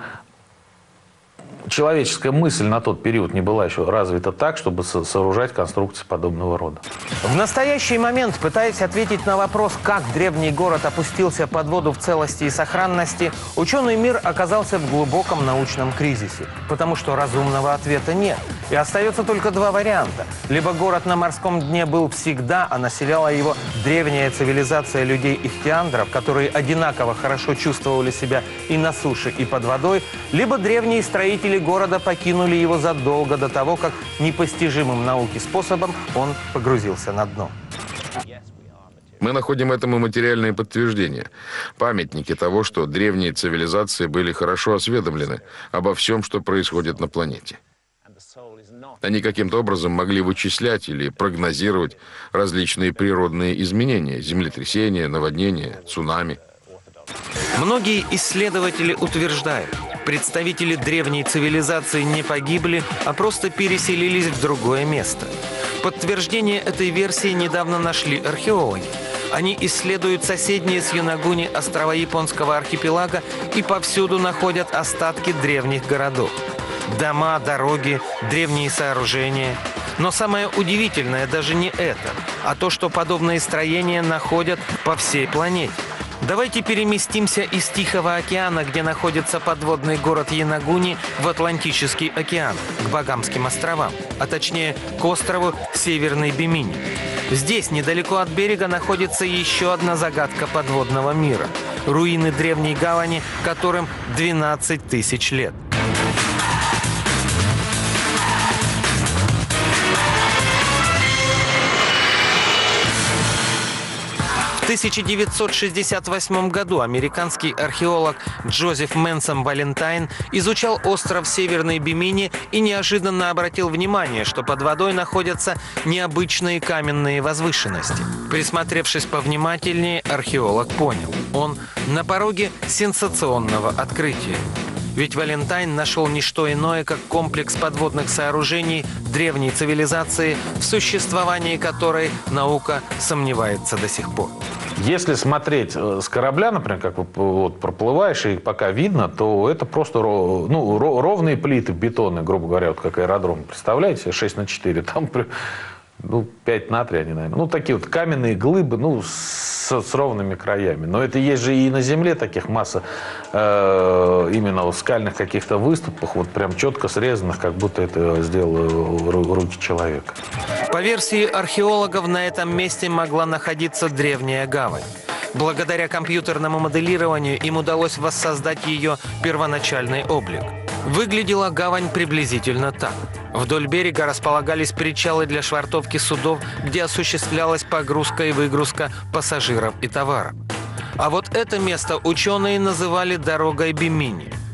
человеческая мысль на тот период не была еще развита так, чтобы сооружать конструкции подобного рода. В настоящий момент, пытаясь ответить на вопрос, как древний город опустился под воду в целости и сохранности, ученый мир оказался в глубоком научном кризисе, потому что разумного ответа нет. И остается только два варианта. Либо город на морском дне был всегда, а населяла его древняя цивилизация людей-ихтиандров, которые одинаково хорошо чувствовали себя и на суше, и под водой, либо древние строители города покинули его задолго до того, как непостижимым науке способом он погрузился на дно. Мы находим этому материальные подтверждения. Памятники того, что древние цивилизации были хорошо осведомлены обо всем, что происходит на планете. Они каким-то образом могли вычислять или прогнозировать различные природные изменения, землетрясения, наводнения, цунами. Многие исследователи утверждают, представители древней цивилизации не погибли, а просто переселились в другое место. Подтверждение этой версии недавно нашли археологи. Они исследуют соседние с Юнагуни острова японского архипелага и повсюду находят остатки древних городов. Дома, дороги, древние сооружения. Но самое удивительное даже не это, а то, что подобные строения находят по всей планете. Давайте переместимся из Тихого океана, где находится подводный город Юнагуни, в Атлантический океан, к Багамским островам, а точнее к острову Северный Бимини. Здесь, недалеко от берега, находится еще одна загадка подводного мира – руины древней гавани, которым двенадцать тысяч лет. В тысяча девятьсот шестьдесят восьмом году американский археолог Джозеф Мэнсон Валентайн изучал остров Северный Бимини и неожиданно обратил внимание, что под водой находятся необычные каменные возвышенности. Присмотревшись повнимательнее, археолог понял – он на пороге сенсационного открытия. Ведь Валентайн нашел не что иное, как комплекс подводных сооружений древней цивилизации, в существовании которой наука сомневается до сих пор. Если смотреть с корабля, например, как вот проплываешь, и пока видно, то это просто ну, ровные плиты бетонные, грубо говоря, вот как аэродром. Представляете, шесть на четыре, там ну, пять на три они, наверное. Ну, такие вот каменные глыбы, ну, с, с ровными краями. Но это есть же и на Земле таких масса э, именно вот скальных каких-то выступах, вот прям четко срезанных, как будто это сделал руки человека. По версии археологов, на этом месте могла находиться древняя гавань. Благодаря компьютерному моделированию им удалось воссоздать ее первоначальный облик. Выглядела гавань приблизительно так. Вдоль берега располагались причалы для швартовки судов, где осуществлялась погрузка и выгрузка пассажиров и товаров. А вот это место ученые называли дорогой Бимини.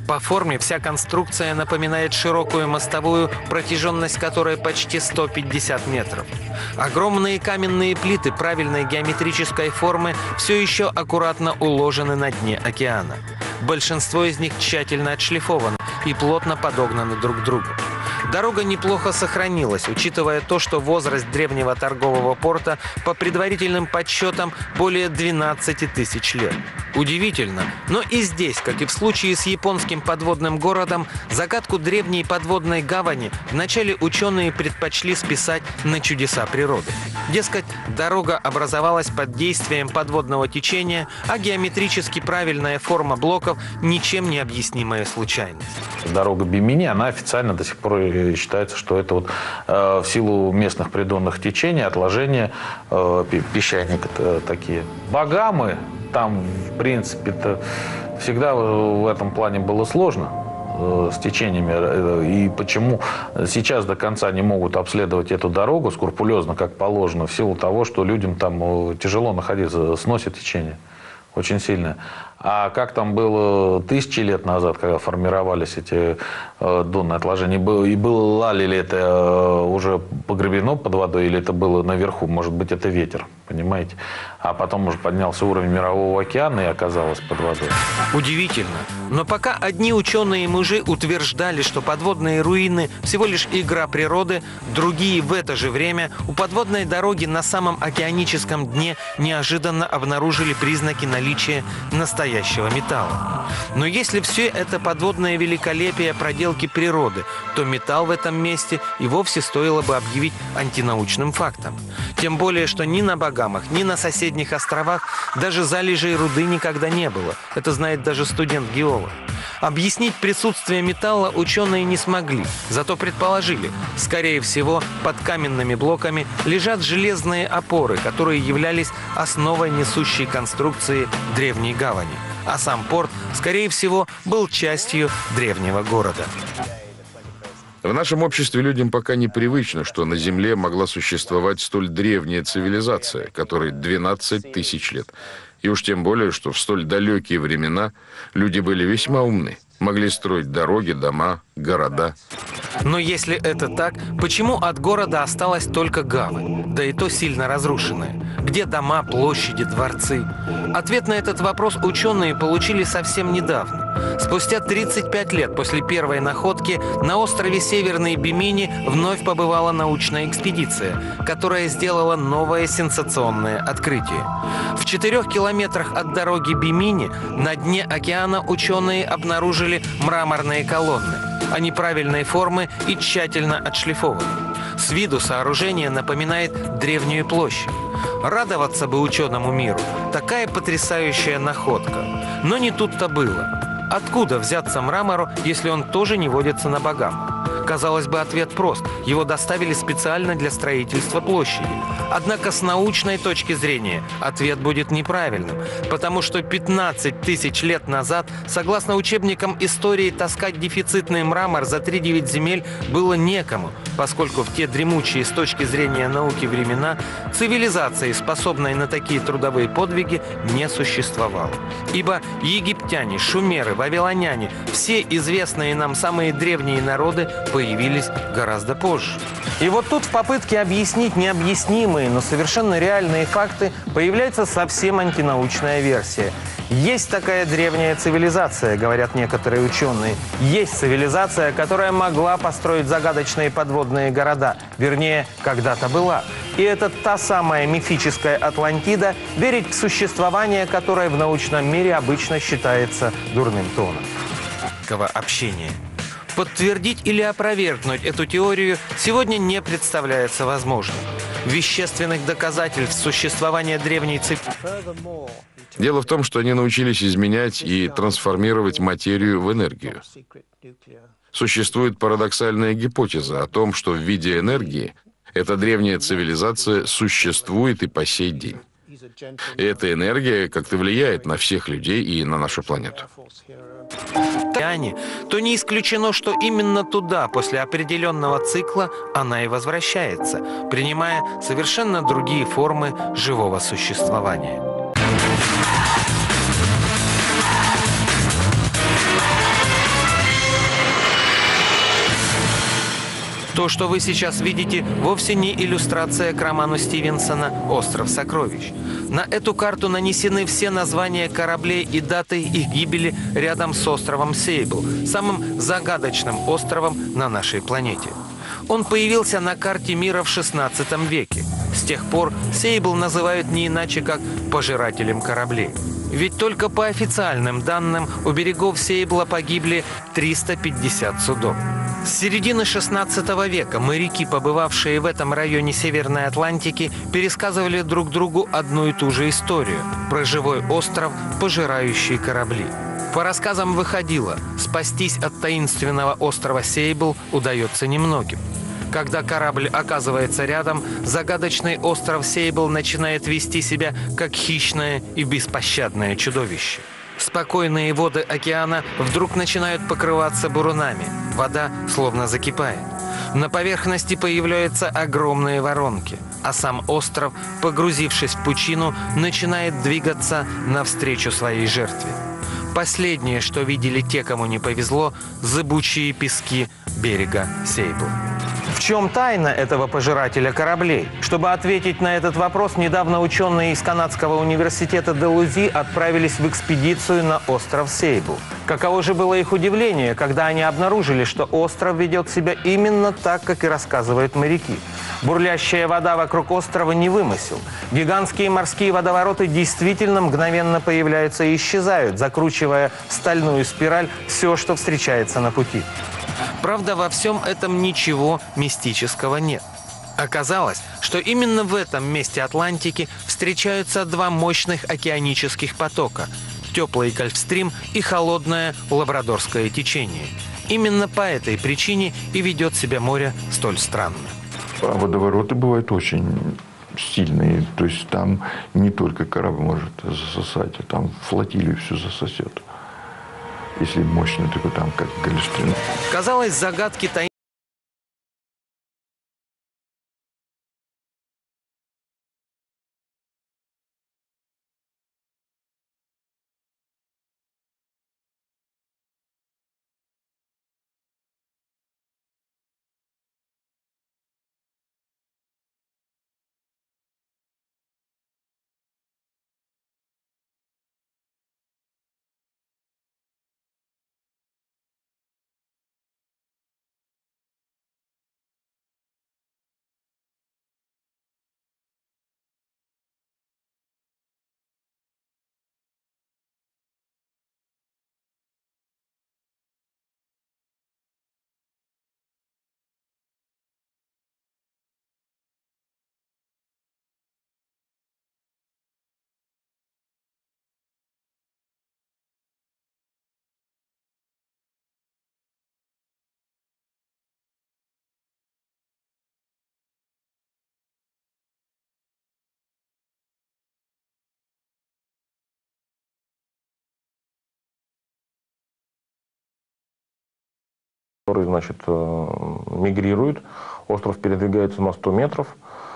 По форме вся конструкция напоминает широкую мостовую, протяженность которой почти сто пятьдесят метров. Огромные каменные плиты правильной геометрической формы все еще аккуратно уложены на дне океана. Большинство из них тщательно отшлифовано и плотно подогнаны друг к другу. Дорога неплохо сохранилась, учитывая то, что возраст древнего торгового порта по предварительным подсчетам более двенадцати тысяч лет. Удивительно, но и здесь, как и в случае с японским подводным городом, загадку древней подводной гавани вначале ученые предпочли списать на чудеса природы. Дескать, дорога образовалась под действием подводного течения, а геометрически правильная форма блоков – ничем не объяснимая случайность. Дорога Бимини, она официально до сих пор считается, что это вот э, в силу местных придонных течений, отложения э, песчаника такие. Багамы, там, в принципе-то, всегда в этом плане было сложно э, с течениями. И почему сейчас до конца не могут обследовать эту дорогу скрупулезно, как положено, в силу того, что людям там тяжело находиться, сносит течение очень сильно. А как там было тысячи лет назад, когда формировались эти э, донные отложения, и было ли это э, уже погребено под водой, или это было наверху, может быть, это ветер, понимаете? А потом уже поднялся уровень мирового океана и оказалось под водой. Удивительно, но пока одни ученые-мужи утверждали, что подводные руины всего лишь игра природы, другие в это же время у подводной дороги на самом океаническом дне неожиданно обнаружили признаки наличия настоящего металла. Но если все это подводное великолепие проделки природы, то металл в этом месте и вовсе стоило бы объявить антинаучным фактом. Тем более, что ни на Багамах, ни на соседних островах даже залежей руды никогда не было. Это знает даже студент-геолог. Объяснить присутствие металла ученые не смогли, зато предположили, скорее всего, под каменными блоками лежат железные опоры, которые являлись основой несущей конструкции древней гавани. А сам порт, скорее всего, был частью древнего города. В нашем обществе людям пока непривычно, что на Земле могла существовать столь древняя цивилизация, которой двенадцать тысяч лет. И уж тем более, что в столь далекие времена люди были весьма умны. Могли строить дороги, дома, города. Но если это так, почему от города осталась только гавань? Да и то сильно разрушенная. Где дома, площади, дворцы? Ответ на этот вопрос ученые получили совсем недавно. Спустя тридцать пять лет после первой находки на острове Северной Бимини вновь побывала научная экспедиция, которая сделала новое сенсационное открытие. В четырех километрах от дороги Бимини на дне океана ученые обнаружили мраморные колонны. Они правильной формы и тщательно отшлифованы. С виду сооружение напоминает древнюю площадь. Радоваться бы ученому миру. Такая потрясающая находка. Но не тут-то было. Откуда взяться мрамору, если он тоже не водится на Багамах? Казалось бы, ответ прост. Его доставили специально для строительства площади. Однако с научной точки зрения ответ будет неправильным, потому что пятнадцать тысяч лет назад, согласно учебникам истории, таскать дефицитный мрамор за три девять земель было некому, поскольку в те дремучие с точки зрения науки времена цивилизации, способной на такие трудовые подвиги, не существовало. Ибо египтяне, шумеры, вавилоняне, все известные нам самые древние народы появились гораздо позже. И вот тут в попытке объяснить необъяснимые, но совершенно реальные факты появляется совсем антинаучная версия. Есть такая древняя цивилизация, говорят некоторые ученые. Есть цивилизация, которая могла построить загадочные подводные города. Вернее, когда-то была. И это та самая мифическая Атлантида, верить в существование которой в научном мире обычно считается дурным тоном. Общение. Подтвердить или опровергнуть эту теорию сегодня не представляется возможным. Вещественных доказательств существования древней цивилизации. Дело в том, что они научились изменять и трансформировать материю в энергию. Существует парадоксальная гипотеза о том, что в виде энергии эта древняя цивилизация существует и по сей день. И эта энергия как-то влияет на всех людей и на нашу планету. То не исключено, что именно туда, после определенного цикла, она и возвращается, принимая совершенно другие формы живого существования. То, что вы сейчас видите, вовсе не иллюстрация к роману Стивенсона «Остров сокровищ». На эту карту нанесены все названия кораблей и даты их гибели рядом с островом Сейбл, самым загадочным островом на нашей планете. Он появился на карте мира в шестнадцатом веке. С тех пор Сейбл называют не иначе, как «пожирателем кораблей». Ведь только по официальным данным у берегов Сейбла погибли триста пятьдесят судов. С середины шестнадцатого века моряки, побывавшие в этом районе Северной Атлантики, пересказывали друг другу одну и ту же историю про живой остров, пожирающий корабли. По рассказам выходило, спастись от таинственного острова Сейбл удается немногим. Когда корабль оказывается рядом, загадочный остров Сейбл начинает вести себя как хищное и беспощадное чудовище. Спокойные воды океана вдруг начинают покрываться бурунами. Вода словно закипает. На поверхности появляются огромные воронки, а сам остров, погрузившись в пучину, начинает двигаться навстречу своей жертве. Последнее, что видели те, кому не повезло, зыбучие пески берега Сейбла. В чем тайна этого пожирателя кораблей? Чтобы ответить на этот вопрос, недавно ученые из канадского университета Делузи отправились в экспедицию на остров Сейбл. Каково же было их удивление, когда они обнаружили, что остров ведет себя именно так, как и рассказывают моряки. Бурлящая вода вокруг острова не вымысел. Гигантские морские водовороты действительно мгновенно появляются и исчезают, закручивая в стальную спираль все, что встречается на пути. Правда, во всем этом ничего мистического нет. Оказалось, что именно в этом месте Атлантики встречаются два мощных океанических потока – теплый Гольфстрим и холодное Лабрадорское течение. Именно по этой причине и ведет себя море столь странно. А водовороты бывают очень сильные. То есть там не только корабль может засосать, а там флотилию всю засосет. Если мощный такой там, как Гольфстрим. Казалось, загадки таинственные. Который, значит, мигрирует. Остров передвигается на сто метров.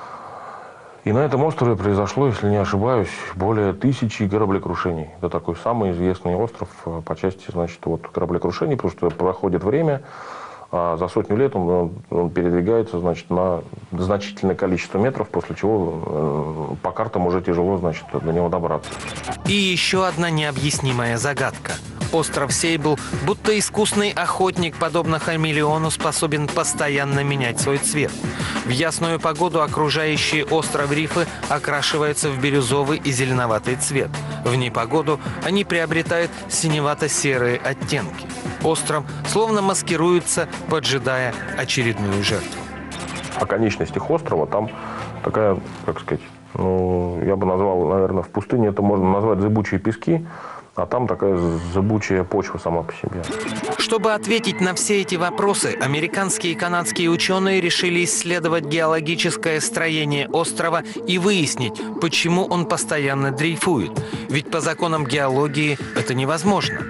И на этом острове произошло, если не ошибаюсь, более тысячи кораблекрушений. Это такой самый известный остров по части, значит, вот, кораблекрушений, потому что проходит время, а за сотню лет он, он передвигается, значит, на значительное количество метров, после чего по картам уже тяжело, значит, до него добраться. И еще одна необъяснимая загадка. Остров Сейбл, будто искусный охотник, подобно хамелеону, способен постоянно менять свой цвет. В ясную погоду окружающие остров рифы окрашиваются в бирюзовый и зеленоватый цвет. В непогоду они приобретают синевато-серые оттенки. Остров словно маскируется, поджидая очередную жертву. О конечностях острова там такая, как сказать, ну, я бы назвал, наверное, в пустыне это можно назвать зыбучие пески. А там такая зыбучая почва сама по себе. Чтобы ответить на все эти вопросы, американские и канадские ученые решили исследовать геологическое строение острова и выяснить, почему он постоянно дрейфует. Ведь по законам геологии это невозможно.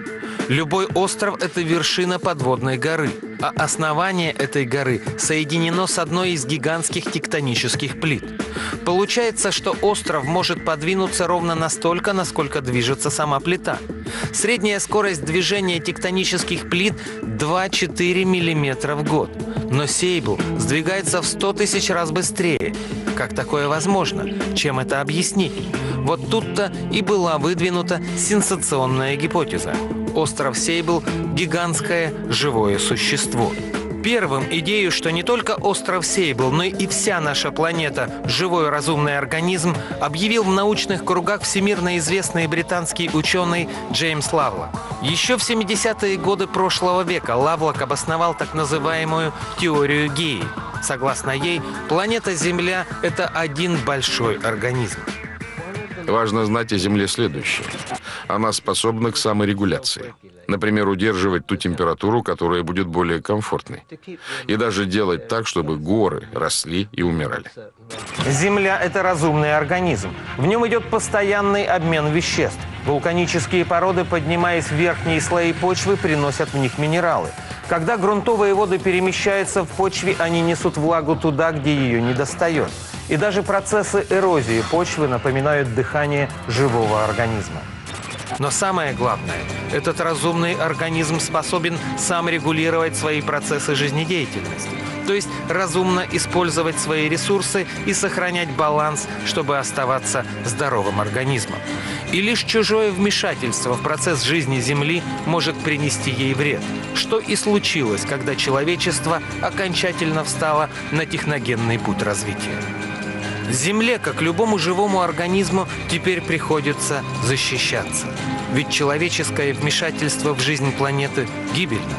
Любой остров – это вершина подводной горы, а основание этой горы соединено с одной из гигантских тектонических плит. Получается, что остров может подвинуться ровно настолько, насколько движется сама плита. Средняя скорость движения тектонических плит – два-четыре миллиметра в год. Но Сейбл сдвигается в сто тысяч раз быстрее. Как такое возможно? Чем это объяснить? Вот тут-то и была выдвинута сенсационная гипотеза. Остров Сейбл – гигантское живое существо. Первым идею, что не только остров Сейбл, но и вся наша планета – живой разумный организм, объявил в научных кругах всемирно известный британский ученый Джеймс Лавлок. Еще в семидесятые годы прошлого века Лавлок обосновал так называемую теорию Геи. Согласно ей, планета Земля – это один большой организм. Важно знать о Земле следующее. Она способна к саморегуляции. Например, удерживать ту температуру, которая будет более комфортной. И даже делать так, чтобы горы росли и умирали. Земля – это разумный организм. В нем идет постоянный обмен веществ. Вулканические породы, поднимаясь в верхние слои почвы, приносят в них минералы. Когда грунтовые воды перемещаются в почве, они несут влагу туда, где ее не достает. И даже процессы эрозии почвы напоминают дыхание живого организма. Но самое главное, этот разумный организм способен сам регулировать свои процессы жизнедеятельности. То есть разумно использовать свои ресурсы и сохранять баланс, чтобы оставаться здоровым организмом. И лишь чужое вмешательство в процесс жизни Земли может принести ей вред. Что и случилось, когда человечество окончательно встало на техногенный путь развития. Земле, как любому живому организму, теперь приходится защищаться. Ведь человеческое вмешательство в жизнь планеты гибельно.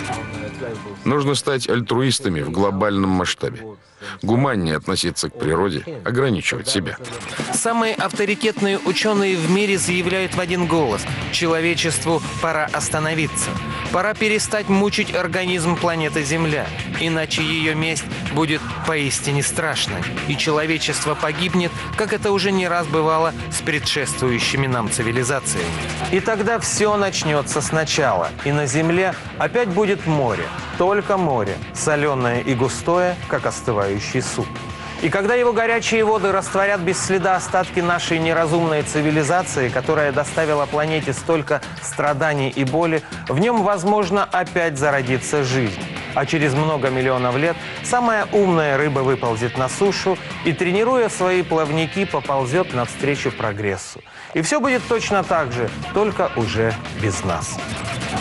Нужно стать альтруистами в глобальном масштабе. Гуманнее относиться к природе, ограничивать себя. Самые авторитетные ученые в мире заявляют в один голос: человечеству пора остановиться. Пора перестать мучить организм планеты Земля, иначе ее месть будет поистине страшной, и человечество погибнет, как это уже не раз бывало с предшествующими нам цивилизациями. И тогда все начнется сначала, и на Земле опять будет море, только море, соленое и густое, как остывающий суп. И когда его горячие воды растворят без следа остатки нашей неразумной цивилизации, которая доставила планете столько страданий и боли, в нем, возможно, опять зародится жизнь. А через много миллионов лет самая умная рыба выползет на сушу и, тренируя свои плавники, поползет навстречу прогрессу. И все будет точно так же, только уже без нас.